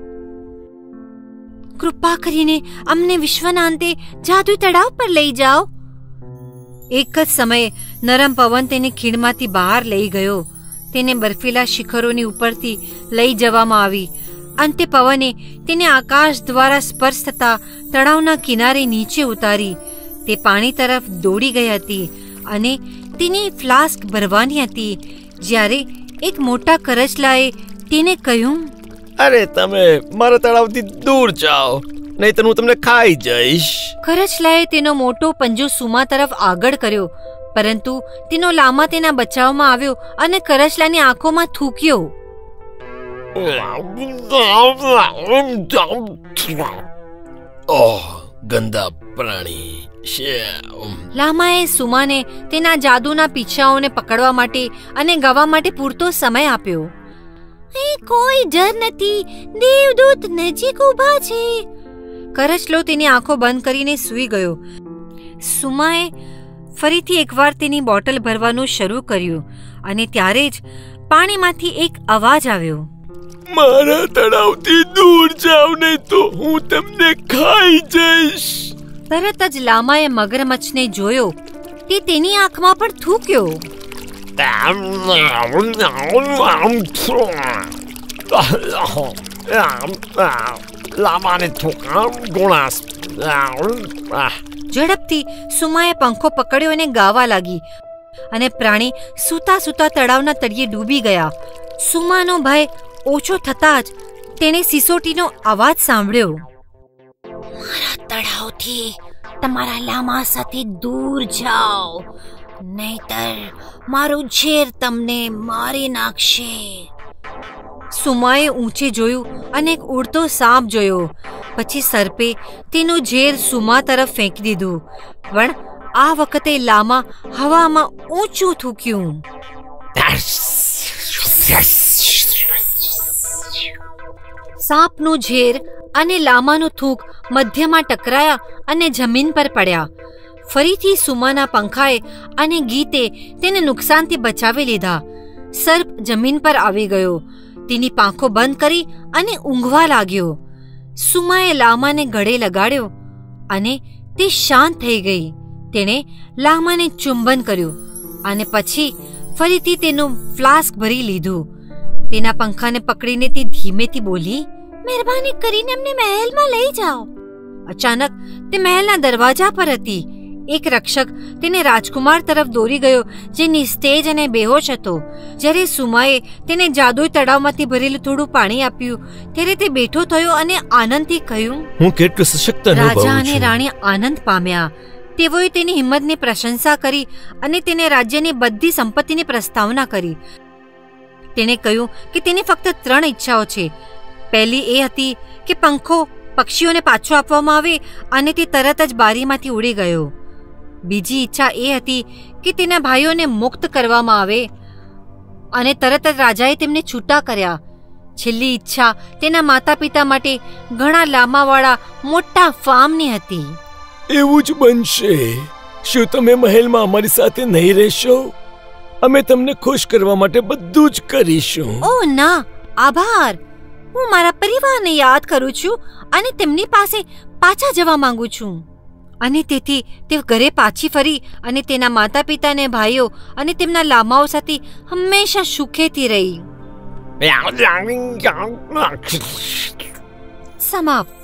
કૃપા કરીને અમને વિશ્વના અંતે જાદુઈ તળાવ પર લઈ જાઓ. એક જ સમયે નરમ પવન તેને ખીણમાંથી બહાર લઈ ગયો. તેને બર્ફીલા શિખરોની ઉપરથી લઈ જવામાં આવી. અંતે પવને તેને આકાશ દ્વારા સ્પર્શ થતા તળાવના કિનારે નીચે ઉતારી. તે પાણી તરફ દોડી ગઈ હતી અને તેની ફ્લાસ્ક ભરવાની હતી જ્યારે એક મોટા કરચલાએ તેને કહ્યું, અરે તમે મારા તળાવથી દૂર જાઓ, નહીંતર હું તમને ખાઈ જઈશ. કરચલાએ તેનો મોટો પંજો સુમા તરફ આગળ કર્યો, પરંતુ તેનો લામા તેના બચાવમાં આવ્યો અને કરચલાની આંખોમાં થૂક્યો. ઓહ, ગંદા પ્રાણી. લામાએ સુમાને તેના જાદુના પીછાઓને પકડવા માટે અને ગાવા માટે પૂરતો સમય આપ્યો. અહીં કોઈ ડર નથી. દેવદૂત નજીક ઊભા છે. કરચલો તેની આંખો બંધ કરીને સૂઈ ગયો. સુમાએ ફરીથી એકવાર તેની બોટલ ભરવાનું શરૂ કર્યું અને ત્યારે જ પાણીમાંથી એક અવાજ આવ્યો, મારા તળાવથી દૂર જાવ નહીં તો હું તમને ખાઈ જઈશ. તરત જ લામાએ મગરમચ્છને જોયો. તે તેની આંખમાં પણ થૂક્યો. ઝડપથી સુમાએ પંખો પકડ્યો અને ગાવા લાગી અને પ્રાણી સૂતા સૂતા તળાવના તળિયે ડૂબી ગયા. સુમાનો ભય ઓછો થતા જ તેણે સિસોટીનો અવાજ સાંભળ્યો. મારા તળાવથી તમારા લામા સાથે દૂર જાઓ, નહીતર મારું ઝેર તમને મારી નાખશે. સુમાએ ઊંચે જોયું અને એક ઉડતો સાપ જોયો. પછી સર્પે તેનું ઝેર સુમા તરફ ફેંકી દીધું, પણ આ વખતે લામા હવામાં ઊંચું થૂક્યું. સાપનું ઝેર અને લામાનું થૂંક મધ્યમાં ટકરાયા અને જમીન પર પડ્યા. ફરીથી સુમાના પંખાએ અને ગીતે તેને નુકસાનથી બચાવી લીધા. સર્પ જમીન પર આવી ગયો, તેની પાંખો બંધ કરી અને ઊંઘવા લાગ્યો. સુમાએ લામાને ગળે લગાડ્યો અને તે શાંત થઈ ગઈ. તેણે લામાને ચુંબન કર્યું અને પછી ફરીથી તેનું ફ્લાસ્ક ભરી લીધું. તેના પંખાને પકડીને તે ધીમેથી બોલી, મહેરબાની કરીને અમને મહેલમાં લઈ જાઓ. અચાનક તે મહેલના દરવાજા પર હતી. એક રક્ષક તેને રાજકુમાર તરફ દોરી ગયો, જે નિસ્તેજ અને બેહોશ હતો. જ્યારે સુમાએ તેને જાદુઈ તળાવમાંથી ભરેલું થોડું પાણી આપ્યું, ત્યારે તે બેઠો થયો અને આનંદથી કહ્યું, હું કેટલો સશક્ત રાજા અનુભવું અને છું. રાણી આનંદ પામ્યા. તેઓએ તેની હિંમતની પ્રશંસા કરી અને તેને રાજ્યની બધી સંપત્તિની પ્રસ્તાવના કરી. તેણે કહ્યું કે તેની ફક્ત 3 ઈચ્છાઓ છે. પહેલી એ હતી કે પંખો પક્ષીઓને પાછો આપવામાં આવે અને તે તરત જ બારીમાંથી ઉડી ગયો. બીજી ઈચ્છા એ હતી કે તેના ભાઈઓને મુક્ત કરવામાં આવે અને તરત જ રાજાએ તેમને છૂટા કર્યા. છેલ્લી ઈચ્છા તેના માતા પિતા માટે ઘણા લાંબાવાળા મોટા ફાર્મની હતી. એવું જ બનશે. શું તમે મહેલમાં અમારી સાથે નહીં રહેશો? અમે તમને ખુશ કરવા માટે બધું જ કરીશું. ઓહ ના, આભાર. હું મારા પરિવારને યાદ કરું છું અને તેમની પાસે પાછા જવા માંગુ છું. અને તેથી તે ઘરે પાછી ફરી અને તેના માતા પિતાને ભાઈઓ અને તેમના લામાઓ સાથે હંમેશા સુખેથી રહી. સમાપ્ત.